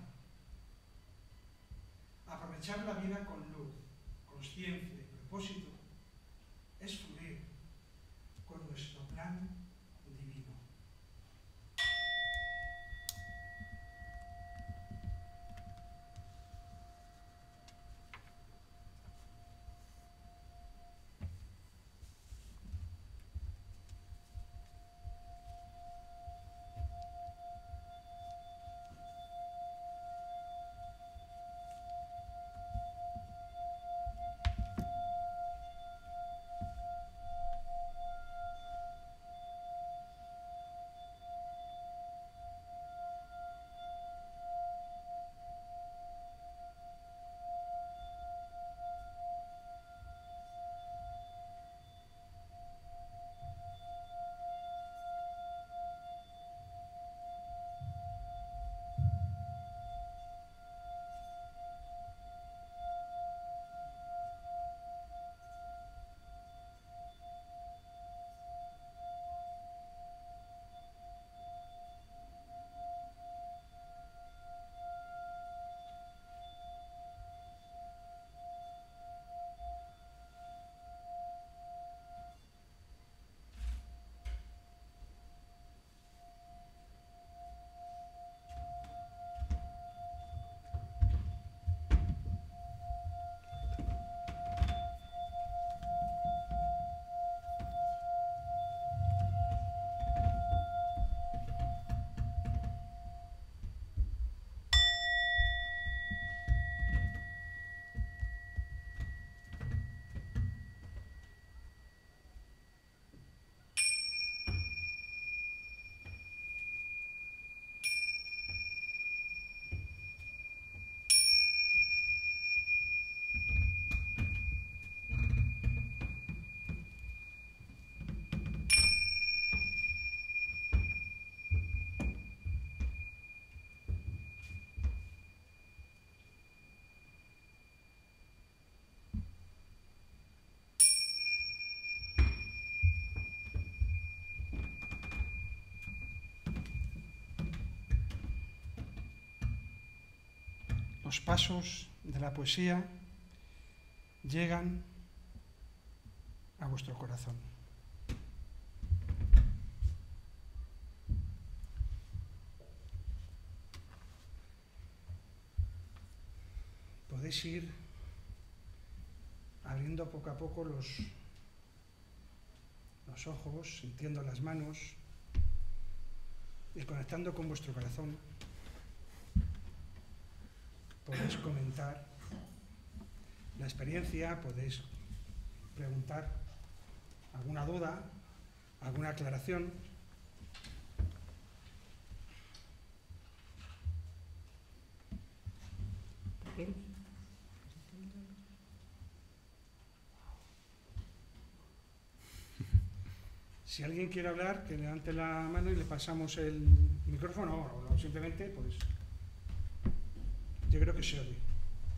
aprovechar la vida con luz, conciencia y propósito es fluir con nuestro plan divino. los pasos de la poesía llegan a vuestro corazón. Podéis ir abriendo poco a poco los, los ojos, sintiendo las manos y conectando con vuestro corazón. Podéis comentar la experiencia, podéis preguntar alguna duda, alguna aclaración. Si alguien quiere hablar, que levante la mano y le pasamos el micrófono, o, o simplemente, pues, yo creo que se oye.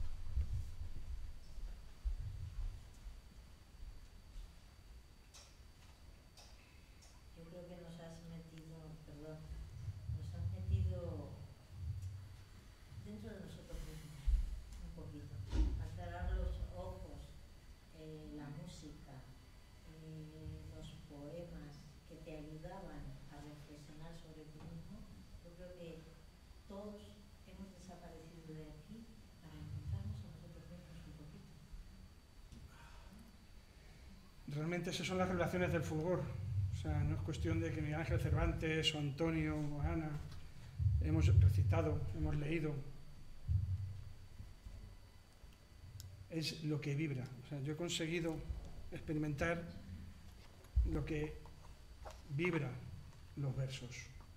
Yo creo que nos has metido, perdón, nos has metido dentro de nosotros mismos, un poquito, a cerrar los ojos, eh, la música, eh, los poemas que te ayudaban a reflexionar sobre ti mismo. Yo creo que todos hemos desaparecido de aquí para encontrarnos a nosotros mismos un poquito. Realmente esas son las revelaciones del fulgor. O sea, no es cuestión de que Miguel Ángel Cervantes o Antonio o Ana hemos recitado, hemos leído. Es lo que vibra. O sea, yo he conseguido experimentar lo que vibra los versos.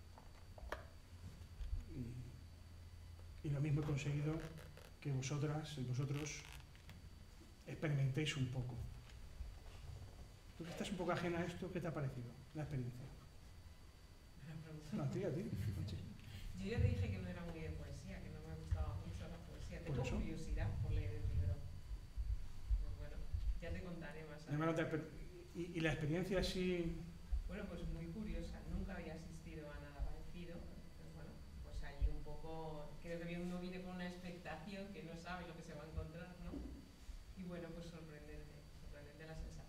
Y, y lo mismo he conseguido que vosotras y vosotros experimentéis un poco. Tú que estás un poco ajena a esto, ¿qué te ha parecido la experiencia? No, a ti, a ti. Yo ya te dije que no era muy de poesía, que no me gustaba mucho la poesía. Tengo ¿Por eso? curiosidad por leer el libro. Pues bueno, ya te contaré más adelante. ¿Y, y la experiencia así? Bueno, pues muy curiosa. Nunca había asistido a nada parecido. Pues bueno, pues allí un poco, creo que uno viene con una expectación que no sabe lo que se va a encontrar, ¿no? Y bueno, pues sorprendente, sorprendente la sensación.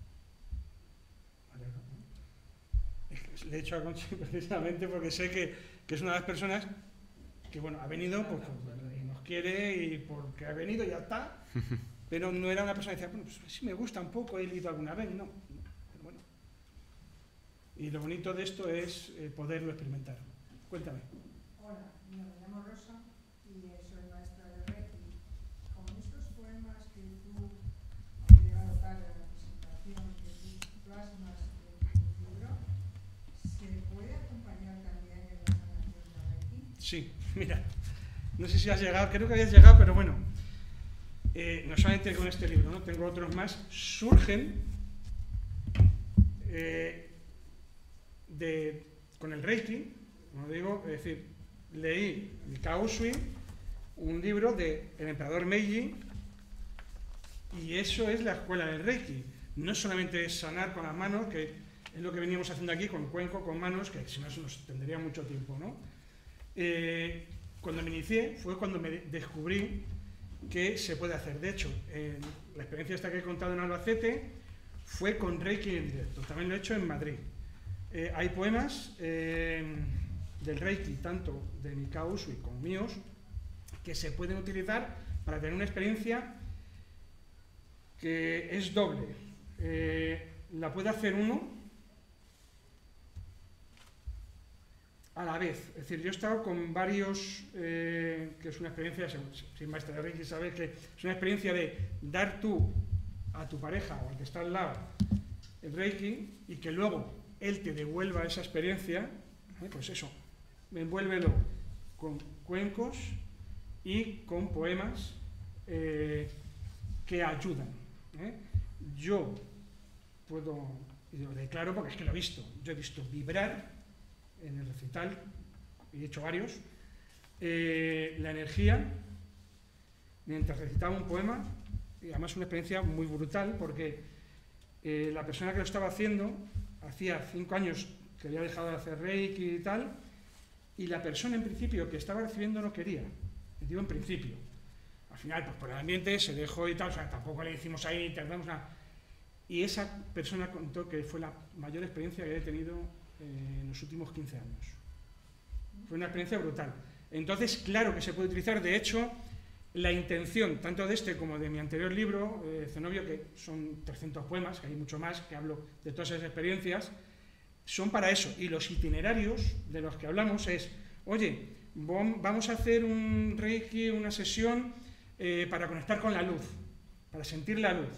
Le he hecho a Conchi precisamente porque sé que, que es una de las personas que, bueno, ha venido porque nos quiere y porque ha venido y ya está, pero no era una persona que decía, bueno, pues sí me gusta un poco, he leído alguna vez, no, pero bueno. Y lo bonito de esto es eh, poderlo experimentar. Cuéntame. Hola, me llamo Rosa y soy maestra de Reiki. Con estos poemas que tú has llegado tarde a la presentación, que tú plasmas en tu libro, ¿se puede acompañar también en la sanación de Reiki? Sí, mira, no sé si has llegado, creo que habías llegado, pero bueno, eh, no solamente con este libro, ¿no? Tengo otros más, surgen eh, de, con el Reiki, como digo, es decir, leí Mikao Usui, un libro del emperador Meiji, y eso es la escuela del Reiki. No solamente es sanar con las manos, que es lo que veníamos haciendo aquí con cuenco, con manos, que si no nos tendría mucho tiempo, ¿no? Eh, cuando me inicié fue cuando me descubrí que se puede hacer. De hecho, eh, la experiencia esta que he contado en Albacete fue con Reiki en directo. También lo he hecho en Madrid. Eh, hay poemas eh, del Reiki, tanto de Mikao Usui como míos, que se pueden utilizar para tener una experiencia que es doble. Eh, la puede hacer uno a la vez. Es decir, yo he estado con varios, eh, que es una experiencia, sin maestra de Reiki, sabes que es una experiencia de dar tú a tu pareja o al que está al lado el Reiki y que luego él te devuelva esa experiencia, ¿eh? Pues eso, envuélvelo con cuencos y con poemas eh, que ayudan. ¿eh? Yo puedo, y lo declaro porque es que lo he visto, yo he visto vibrar en el recital, y he hecho varios, eh, la energía mientras recitaba un poema, y además una experiencia muy brutal porque eh, la persona que lo estaba haciendo hacía cinco años que había dejado de hacer Reiki y tal, y la persona en principio que estaba recibiendo no quería, digo en principio, al final, pues por el ambiente se dejó y tal, o sea, tampoco le hicimos ahí, tardamos una... Y esa persona contó que fue la mayor experiencia que he tenido eh, en los últimos quince años. Fue una experiencia brutal. Entonces, claro que se puede utilizar, de hecho, la intención, tanto de este como de mi anterior libro, eh, Cenobio, que son trescientos poemas, que hay mucho más, que hablo de todas esas experiencias, son para eso. Y los itinerarios de los que hablamos es, oye, vamos a hacer un reiki, una sesión eh, para conectar con la luz, para sentir la luz.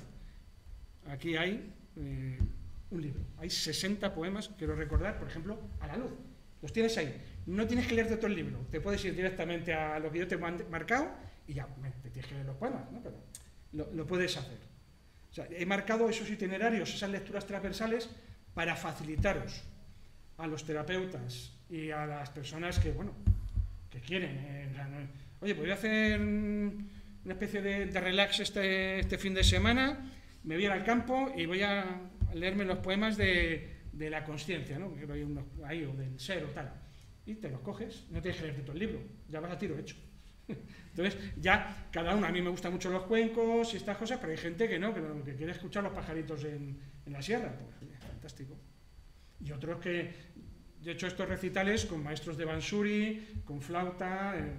Aquí hay eh, un libro, hay sesenta poemas, quiero recordar, por ejemplo, a la luz. Los tienes ahí. No tienes que leerte todo el libro, te puedes ir directamente a lo que yo te he marcado y ya, te tienes que leer los poemas, ¿no? Pero lo, lo puedes hacer. O sea, he marcado esos itinerarios, esas lecturas transversales para facilitaros a los terapeutas y a las personas que, bueno, que quieren. Eh, Oye, pues voy a hacer una especie de, de relax este, este fin de semana, me voy a ir al campo y voy a leerme los poemas de, de la consciencia, ¿no? Porque hay unos ahí, o del ser o tal. Y te los coges, no tienes que leerte todo el libro, ya vas a tiro hecho. Entonces, ya cada uno, a mí me gustan mucho los cuencos y estas cosas, pero hay gente que no, que, no, que quiere escuchar los pajaritos en, en la sierra, pues fantástico. Y otros que, yo he hecho estos recitales con maestros de bansuri, con flauta eh,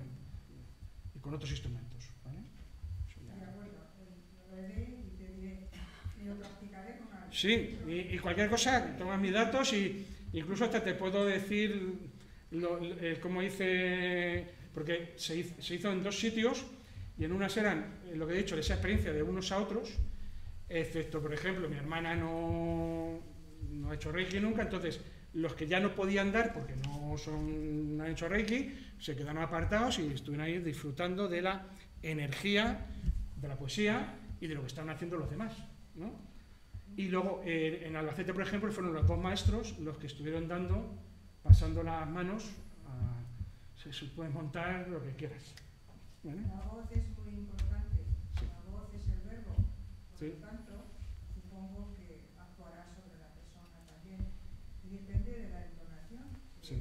y con otros instrumentos, ¿vale? De acuerdo, lo veré y te diré, y lo practicaré con alguien. Sí, y, y cualquier cosa, tomas mis datos y incluso hasta te puedo decir lo, eh, cómo hice, porque se hizo, se hizo en dos sitios y en unas eran, lo que he dicho, esa experiencia de unos a otros, excepto, por ejemplo, mi hermana no, no ha hecho Reiki nunca, entonces los que ya no podían dar porque no, son, no han hecho Reiki, se quedaron apartados y estuvieron ahí disfrutando de la energía, de la poesía y de lo que estaban haciendo los demás, ¿no? Y luego eh, en Albacete, por ejemplo, fueron los dos maestros los que estuvieron dando, pasando las manos, a, se, se puede montar lo que quieras, ¿vale? La voz es muy importante, Sí. la voz es el verbo, por Sí. lo tanto, supongo que actuará sobre la persona también, y depende de la entonación. Sí.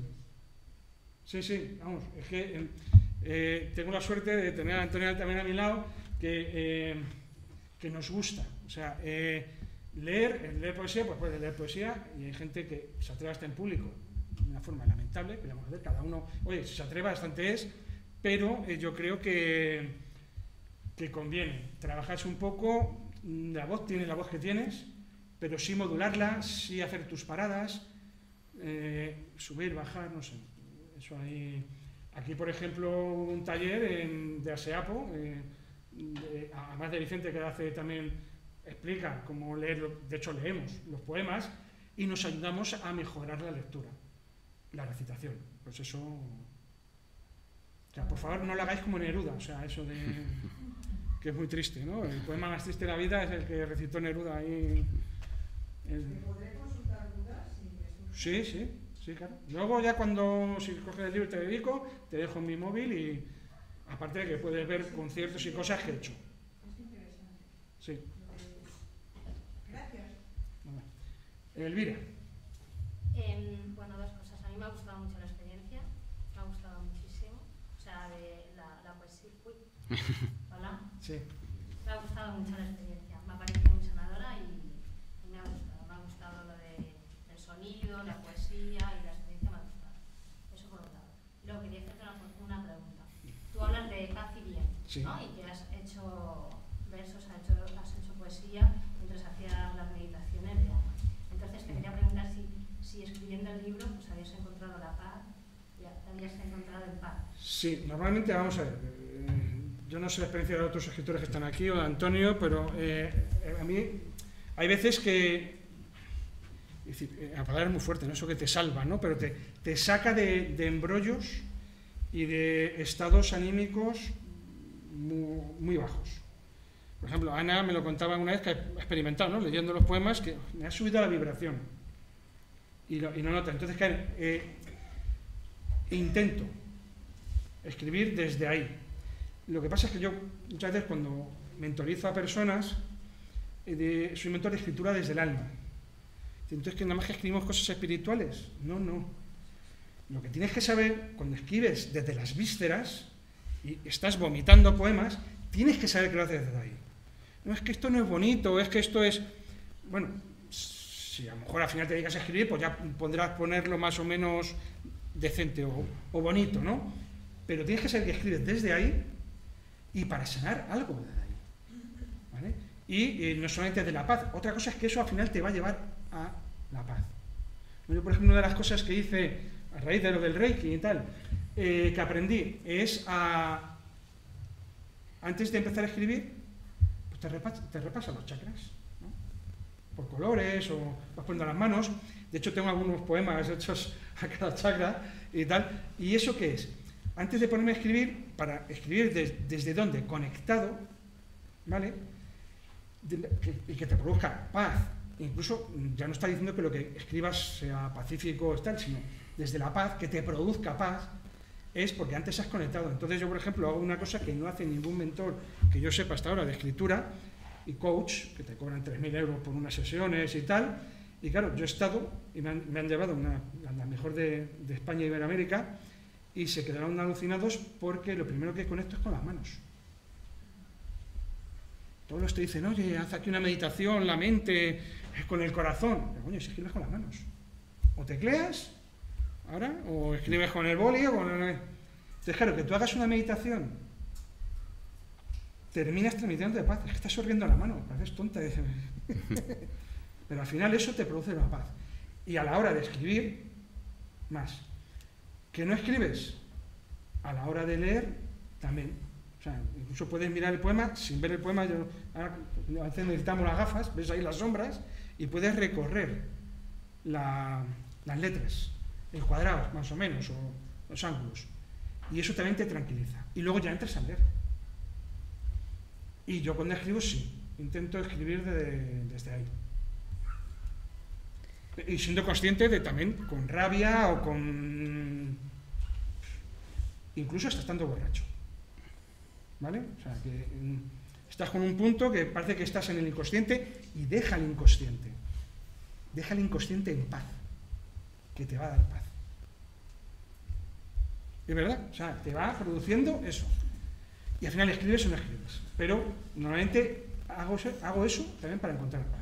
Sí, sí, vamos, es que eh, eh, tengo la suerte de tener a Antonio también a mi lado, que, eh, que nos gusta, o sea, eh, leer, leer poesía, pues puede leer poesía, y hay gente que se atreve hasta en público, de una forma lamentable, que vamos a ver, cada uno, oye, si se atreve bastante es, pero eh, yo creo que, que conviene trabajarse un poco, la voz, tiene la voz que tienes, pero sí modularla, sí hacer tus paradas, eh, subir, bajar, no sé, eso ahí. Aquí, por ejemplo, un taller en, de ASEAPO, eh, de, además de Vicente, que hace también, explica cómo leer, de hecho leemos los poemas y nos ayudamos a mejorar la lectura, la recitación. Pues eso, o sea, por favor no lo hagáis como Neruda, o sea, eso de, que es muy triste, ¿no? El poema más triste de la vida es el que recitó Neruda ahí. El... ¿Te podré consultar dudas? Si me Sí, sí, sí, claro. Luego ya cuando, si coges el libro y te dedico, te dejo en mi móvil y aparte de que puedes ver conciertos y cosas que he hecho. Es interesante. Sí. Gracias. Nada. Elvira. Eh, bueno, dos cosas. A mí me ha gustado mucho la experiencia, me ha gustado muchísimo. O sea, de la, la poesía. Uy. Hola. Sí. Me ha gustado mucho la experiencia, me ha parecido muy sanadora y, y me ha gustado. Me ha gustado lo de, del sonido, la poesía y la experiencia me ha gustado. Eso por un lado. Y luego quería hacerte una, una pregunta. Tú hablas de paz y bien, Sí. ¿no? Y que has hecho versos, has hecho, has hecho poesía mientras hacías las meditaciones de alma. Entonces te quería preguntar si, si escribiendo el libro pues habías encontrado la paz, ya te habías encontrado en paz. Sí, normalmente, vamos a ver, eh, yo no sé la experiencia de otros escritores que están aquí o de Antonio, pero eh, a mí hay veces que, es decir, eh, la palabra es muy fuerte, ¿no? Eso que te salva, ¿no? Pero te, te saca de, de embrollos y de estados anímicos muy, muy bajos. Por ejemplo, Ana me lo contaba una vez que ha experimentado, ¿no? Leyendo los poemas, que me ha subido la vibración y, lo, y no nota. Entonces, claro, eh, intento escribir desde ahí. Lo que pasa es que yo muchas veces cuando mentorizo a personas, eh, de, soy mentor de escritura desde el alma. Entonces, que nada más que escribimos cosas espirituales. No, no. Lo que tienes que saber, cuando escribes desde las vísceras y estás vomitando poemas, tienes que saber que lo haces desde ahí. No es que esto no es bonito, es que esto es... Bueno, si a lo mejor al final te dedicas a escribir, pues ya podrás ponerlo más o menos decente o, o bonito, ¿no? Pero tienes que saber que escribes desde ahí y para sanar algo desde ahí, ¿vale? Y eh, no solamente de la paz, otra cosa es que eso al final te va a llevar a la paz. Yo, por ejemplo, una de las cosas que hice a raíz de lo del Reiki y tal, eh, que aprendí es a... Antes de empezar a escribir, pues te, repas, te repasas los chakras, ¿no? Por colores o vas poniendo las manos. De hecho, tengo algunos poemas hechos a cada chakra y tal. ¿Y eso qué es? Antes de ponerme a escribir, para escribir de, desde dónde, conectado, ¿vale? De, que, y que te produzca paz. Incluso ya no está diciendo que lo que escribas sea pacífico o tal, sino desde la paz, que te produzca paz, es porque antes has conectado. Entonces yo, por ejemplo, hago una cosa que no hace ningún mentor que yo sepa hasta ahora de escritura y coach, que te cobran tres mil euros por unas sesiones y tal. Y claro, yo he estado, y me han, me han llevado una, a la mejor de, de España y Iberoamérica, y se quedaron alucinados porque lo primero que conecto es con las manos. Todos los te dicen, oye, haz aquí una meditación, la mente, con el corazón. Pero, coño, si escribes con las manos. O tecleas, ahora, o escribes con el boli, o con el... Entonces, claro, que tú hagas una meditación, terminas transmitiendo de paz. Es que estás sonriendo la mano, pareces tonta. Pero al final eso te produce una paz. Y a la hora de escribir, más. ¿Que no escribes? A la hora de leer, también. O sea, incluso puedes mirar el poema sin ver el poema. Yo, ahora, a veces necesitamos las gafas, ves ahí las sombras, y puedes recorrer la, las letras, el cuadrado, más o menos, o los ángulos. Y eso también te tranquiliza. Y luego ya entras a leer. Y yo cuando escribo, sí. Intento escribir de, desde ahí. Y siendo consciente de también con rabia o con... incluso hasta estando borracho. ¿Vale? O sea, que mm, estás con un punto que parece que estás en el inconsciente y deja el inconsciente. Deja el inconsciente en paz, que te va a dar paz. ¿Es verdad? O sea, te va produciendo eso. Y al final escribes o no escribes. Pero normalmente hago, hago eso también para encontrar paz.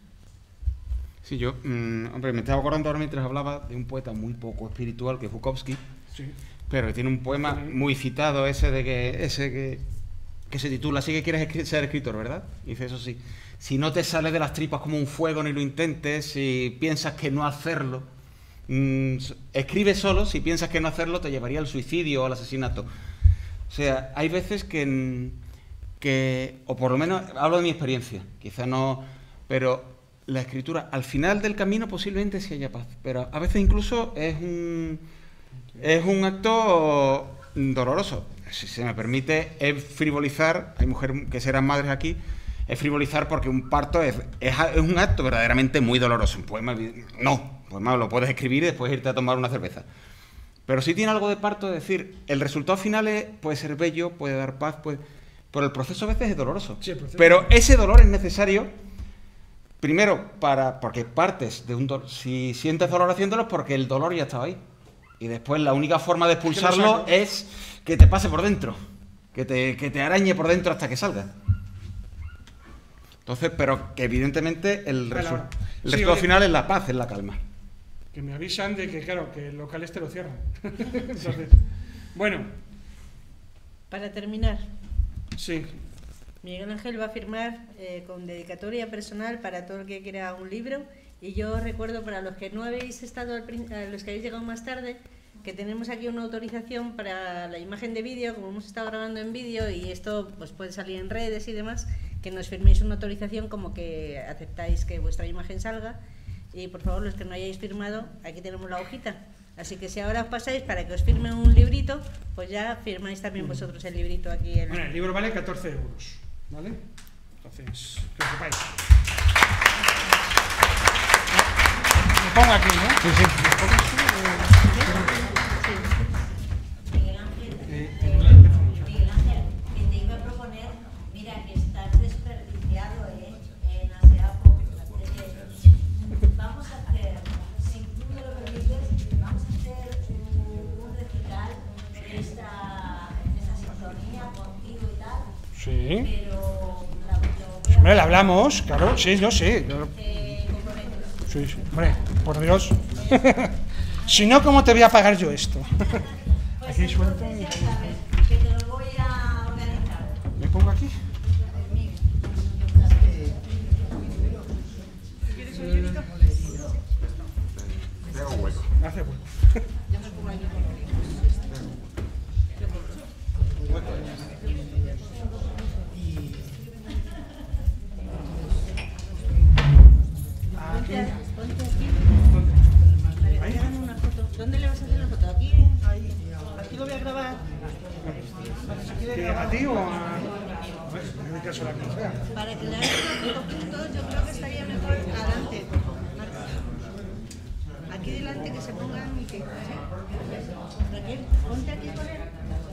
Sí, yo, mmm, hombre, me estaba acordando ahora mientras hablaba de un poeta muy poco espiritual que es Bukowski, sí. Pero que tiene un poema muy citado, ese de que ese que, que se titula "Así que quieres ser escritor, ¿verdad?" Y dice eso sí, si no te sale de las tripas como un fuego ni lo intentes, si piensas que no hacerlo, mmm, escribe solo, si piensas que no hacerlo te llevaría al suicidio o al asesinato. O sea, hay veces que, que o por lo menos hablo de mi experiencia, quizá no, pero la escritura, al final del camino posiblemente sí haya paz, pero a veces incluso es un, es un acto doloroso. Si se me permite, es frivolizar, hay mujeres que serán madres aquí, es frivolizar porque un parto es, es, es un acto verdaderamente muy doloroso. Un poema, no, un poema lo puedes escribir y después irte a tomar una cerveza. Pero sí tiene algo de parto, es decir, el resultado final es, puede ser bello, puede dar paz, puede, pero el proceso a veces es doloroso. Sí, pero ese dolor es necesario. Primero, para, porque partes de un dolor. Si sientes dolor haciéndolo es porque el dolor ya estaba ahí. Y después la única forma de expulsarlo es que te pase por dentro. Que te, que te arañe por dentro hasta que salga. Entonces, pero que evidentemente el, resu el sí, resultado oye, final es la paz, es la calma. Que me avisan de que, claro, que el local este lo cierran. Entonces, bueno. Para terminar. Sí. Miguel Ángel va a firmar eh, con dedicatoria personal para todo el que quiera un libro, y yo recuerdo, para los que no habéis estado, al a los que habéis llegado más tarde, que tenemos aquí una autorización para la imagen de vídeo, como hemos estado grabando en vídeo y esto pues puede salir en redes y demás, que nos firméis una autorización como que aceptáis que vuestra imagen salga. Y por favor, los que no hayáis firmado, aquí tenemos la hojita. Así que si ahora os pasáis para que os firmen un librito, pues ya firmáis también vosotros el librito aquí. En... Bueno, el libro vale catorce euros. ¿Vale? Entonces, que lo sepáis. Me pongo aquí, ¿no? Sí, sí. Miguel Ángel, Miguel Ángel, que te iba a proponer, mira, que estás desperdiciado ¿eh? en ASEAPO. Vamos a hacer, si tú me lo permites, vamos a hacer un, un recital de esta, de esta sintonía contigo y tal. Sí. Sí. pero... Hombre, le hablamos, claro, sí, yo sé. Yo... Sí, sí, hombre, por Dios. Si no, ¿cómo te voy a pagar yo esto? Aquí suelto. Que te lo voy a organizar. ¿Me pongo aquí? Hace hueco. ¿Dónde le vas a hacer la foto? ¿Aquí? Ahí. Aquí lo voy a grabar. ¿Que ¿A ti o a...? En mi caso la que sea. Para que le hagas un poquito, yo creo que estaría mejor adelante. Aquí delante que se pongan y que... Raquel, ponte aquí con él.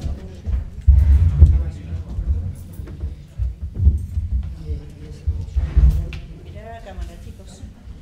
Mirar a la cámara, chicos.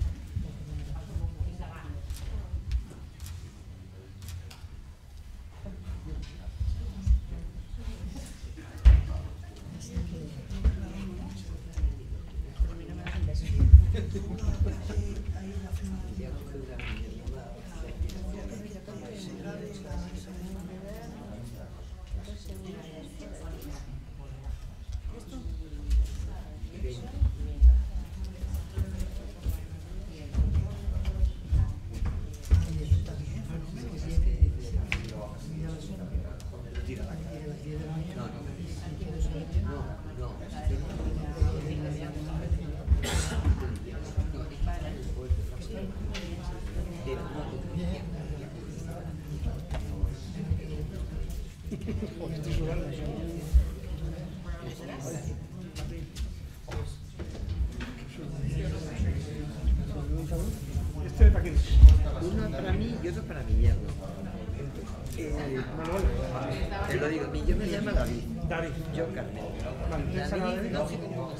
Este de Paquín. Uno para mí y otro para mi yerno. Eh, te lo digo, mi yerno se llama David. David. Yo Carmen. Vale, David, no sé cómo.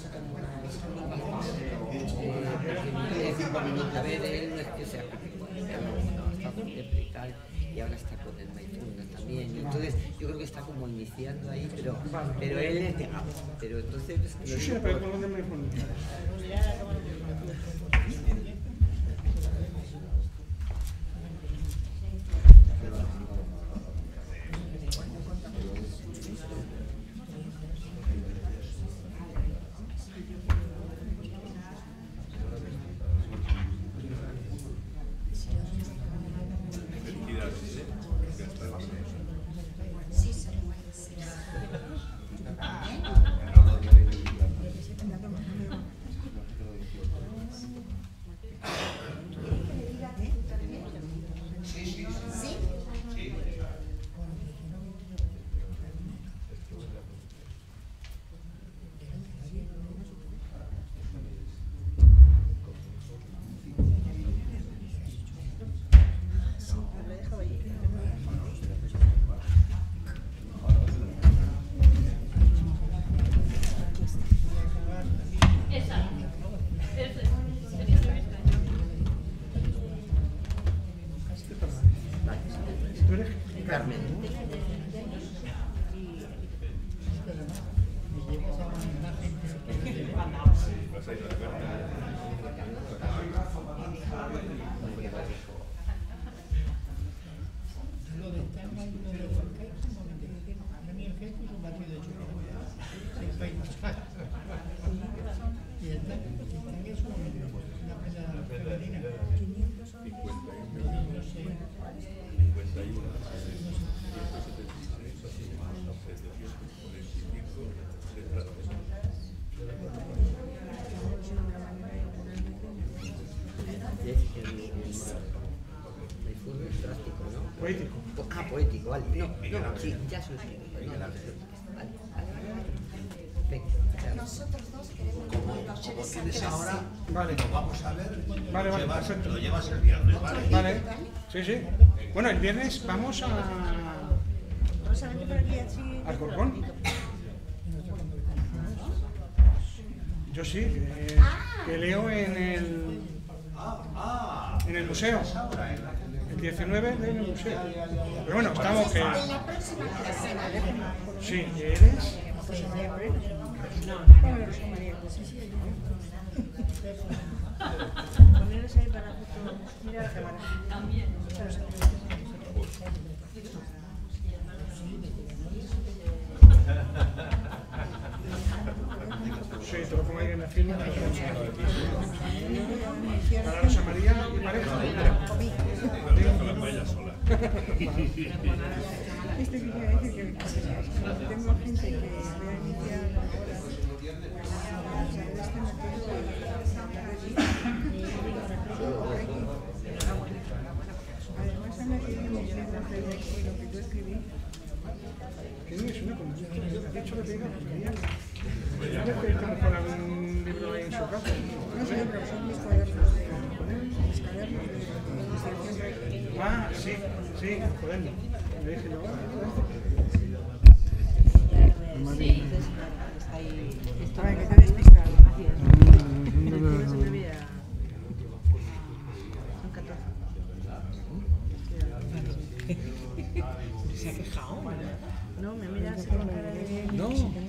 A ver, él no es que sea no, está con depre y tal, y ahora está con el Maifunda también. Y entonces yo creo que está como iniciando ahí, pero, pero él es de Gabo. Pero entonces. Sí, sí, pero con el Maifunda. Carmen. Poético. Ah, poético, vale. No, no, sí, ya se lo explico. No, no, vale, vale. Venga, Nosotros dos queremos Como, como tienes ahora, vale. lo vamos a ver, Vale, vale, llevas, perfecto. lo llevas el viernes, ¿vale? Vale, sí, sí. Bueno, el viernes vamos a... Vamos a venir por aquí así. ¿Al Corcón? Yo sí, que, que leo en el... en el museo. El diecinueve leo en el museo. Pero bueno, estamos que... En la próxima clase. Sí, ¿eres? Ponme Rosa María. Sí, sí, poneros ahí para justo. Mira la cámara. También. Sí, te lo pongo ahí en la firma. Para Rosa María y pareja. Esto quería decir que tengo gente que voy a iniciar ahora. Además, han nacido mis libros de lo que yo escribí. ¿Qué es una cosa? ¿Has dicho que te diga? ¿Sabes que está mejor algún libro ahí en su casa? No sé, pero son mis cuadernos de mis cuadernos de investigación. Ah, sí, sí, joder. Me dije yo, Sí, está ahí. A ver, que te despistado. No se me veía. Son catorce. ¿Se ha quejado? No, me mira así con cara de... No.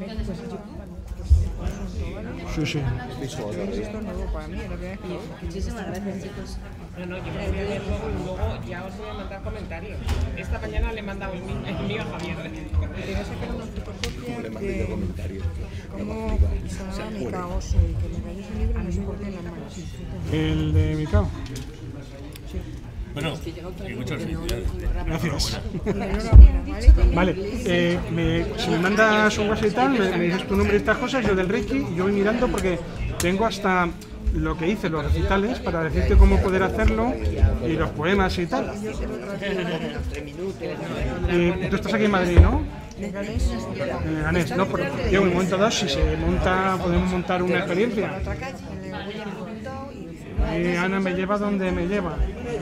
sí, sí. Esto es nuevo para mí, lo que es que... Muchísimas gracias, chicos. No, no, yo me voy a leer luego y luego ya os voy a mandar comentarios. Esta mañana le he mandado el mío, el mío a Javier. Te voy a sacar una fotocopia de cómo usaba mi caos y que me cayó ese libro y me soporté en las manos. El de mi cao. Bueno, y muchas felicidades. Gracias. Vale, eh, me, si me mandas un WhatsApp y tal, me, me dices tu nombre y estas cosas, yo del Reiki, y yo voy mirando porque tengo hasta lo que hice, los recitales, para decirte cómo poder hacerlo, y los poemas y tal. Eh, tú estás aquí en Madrid, ¿no? En Ganés. En Leganés, ¿no? Porque yo en un momento dado, si se monta, podemos montar una experiencia. Y Ana me lleva donde me lleva.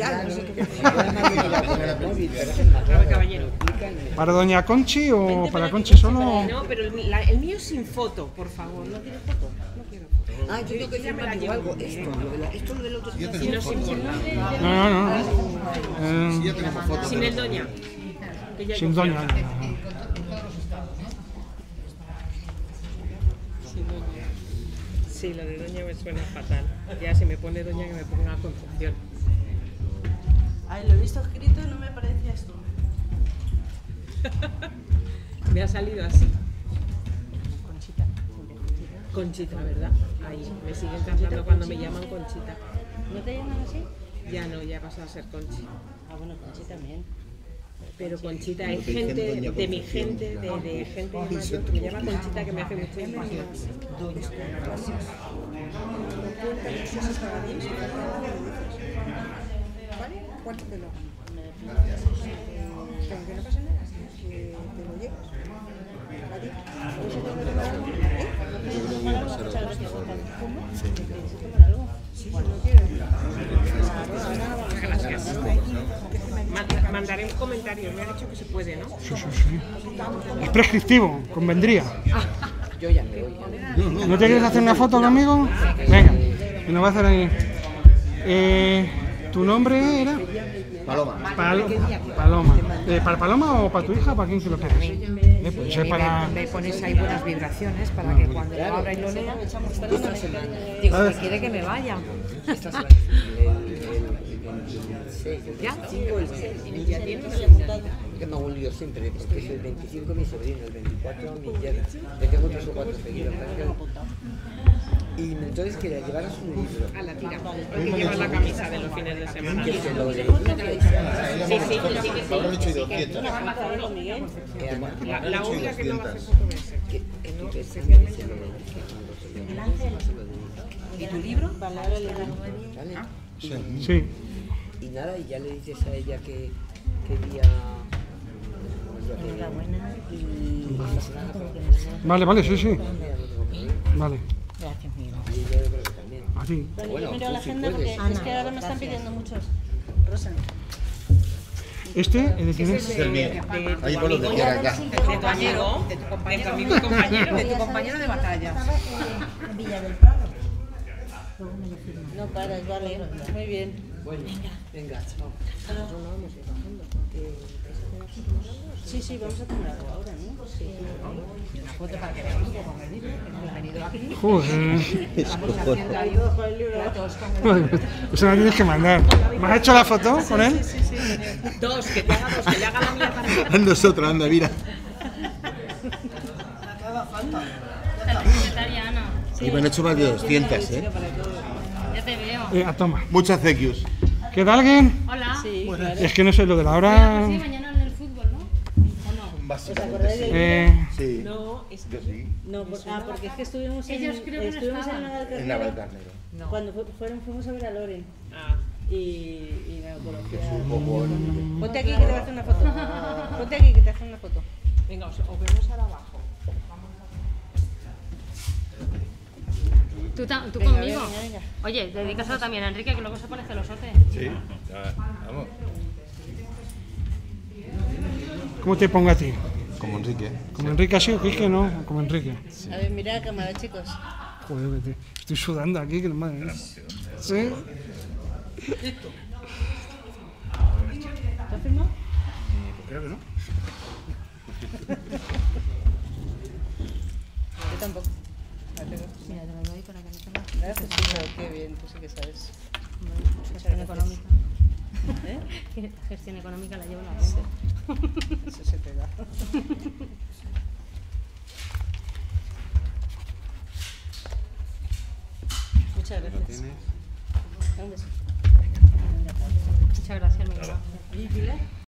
¿Para Doña Conchi o para Conchi solo? No, pero el, la, el mío sin foto, por favor. ¿No tiene foto? No quiero foto. Ah, yo tengo que firmar yo algo. Esto, lo de la, esto lo del otro. Si no, sin foto. No, no, no. Eh, Sin el doña. Sin doña. Sí, lo de doña me suena fatal. Ya si me pone doña que me ponga Concepción. Ay, lo he visto escrito y no me parecía esto. Me ha salido así. Conchita. Conchita, ¿verdad? Ahí, me siguen tratando cuando me llaman Conchita. ¿No te llaman así? Ya no, ya ha pasado a ser Conchi. Ah, bueno, Conchita también. Pero Conchita es gente de mi gente, de, de gente mayor que me llama Conchita, que me hace mucha ilusión. ¿Vale? Cuártatelo. Pero que no pasa nada, que te lo llevas. ¿Vale? ¿Eso te lo llevas? ¿Eh? ¿Cómo? Sí, no quiero. Gracias. Mandaré un comentario, me ha dicho que se puede, ¿no? Sí, sí, sí. Es prescriptivo, convendría. Yo ya me voy. ¿No te quieres hacer una foto conmigo? Venga, y nos va a hacer ahí. Eh, ¿Tu nombre era? Paloma. Pal Paloma. Eh, ¿Para Paloma o para tu hija? ¿Para quién que lo quieres? Eh, pues es para... Me pones ahí buenas vibraciones para que cuando lo abra y lo lea, digo, que quiere que me vaya. Esta semana. ¿Ya? Ya tiene que me hago un lío siempre, porque es el veinticinco mi sobrino, el veinticuatro mi yerno, le tengo tres o cuatro seguidos. Y entonces quería llevaros un libro. A la tira, porque lleva la camisa de los fines de semana. Que se lo leí. Sí, sí, sí, sí, sí. Habrán hecho doscientas. La, la única que no va a hacer foto es que no, que especialmente se lo leí. ¿Y tu libro? ¿Vale? Sí. Y nada, y ya le dices a ella que quería... Enhorabuena y... Vale, vale, sí, sí. Vale. Gracias, Miguel. Y ella yo creo que también. A ti. Bueno, yo miro la agenda porque es que ahora me están pidiendo muchos. Rosa. Este, ¿es de quién es? Es el mío. Ahí por donde quiera acá. de tu amigo, de tu compañero, de tu amigo y compañero, de tu compañero de batalla. En Villa del Prado. No paras, vale. Muy bien. Bueno. Venga. Venga, chao. Nosotros no vamos a ir bajando. Sí, sí, vamos a tomar algo ahora, ¿no? Sí. Una foto para que veamos un poco con el libro, que hemos venido aquí. Joder. Estamos haciendo ahí platos con el libro. Eso me tienes que mandar. ¿Me has hecho la foto con él? Sí, sí, sí. Dos, que te haga dos, que le haga la mía para mí. Nosotros, anda, mira. Secretaria Ana. Y me han hecho más de doscientas, ¿eh? Ya te veo. Eh, toma. Muchas thanks. ¿Queda alguien? Hola. Sí, claro. Es que no sé lo de la Bueno, hora. pues sí, mañana en el fútbol, ¿no? ¿O no? ¿Os acordáis del Eh, Sí. No, es Yo sí. No, por- ah, porque es que estuvimos en, Ellos creo que no estuvimos en estaban. Navalcarnero. En Navalcarnero. No. Cuando fu- fueron, fuimos a ver a Loren. Ah. Y, y me coloqué a- Un poco en- Ponte aquí que te voy a hacer una foto. Ponte aquí que te hace una foto. Venga, os, os vemos ahora abajo. ¿Tú, ta- tú Venga, conmigo? venga, venga. Oye, dedícaselo también a Enrique, que luego se pone celosote. Sí, ya, vamos. ¿Cómo te pongo a ti? Como Enrique. ¿Como Enrique así o Quique? No, como Enrique. A ver, mira la cámara, chicos. Joder, que te- estoy sudando aquí, que no madre mía. ¿Sí? ¿Te has firmado? Creo que no. Yo tampoco. Mira, te lo doy para que no te lo... Gracias, chico, qué bien, tú sí que sabes. Gestión económica. ¿Eh? Gestión económica la llevo la gente. Eso se te da. Muchas gracias. Un beso. Muchas gracias, Miguel. ¿Y Pilar?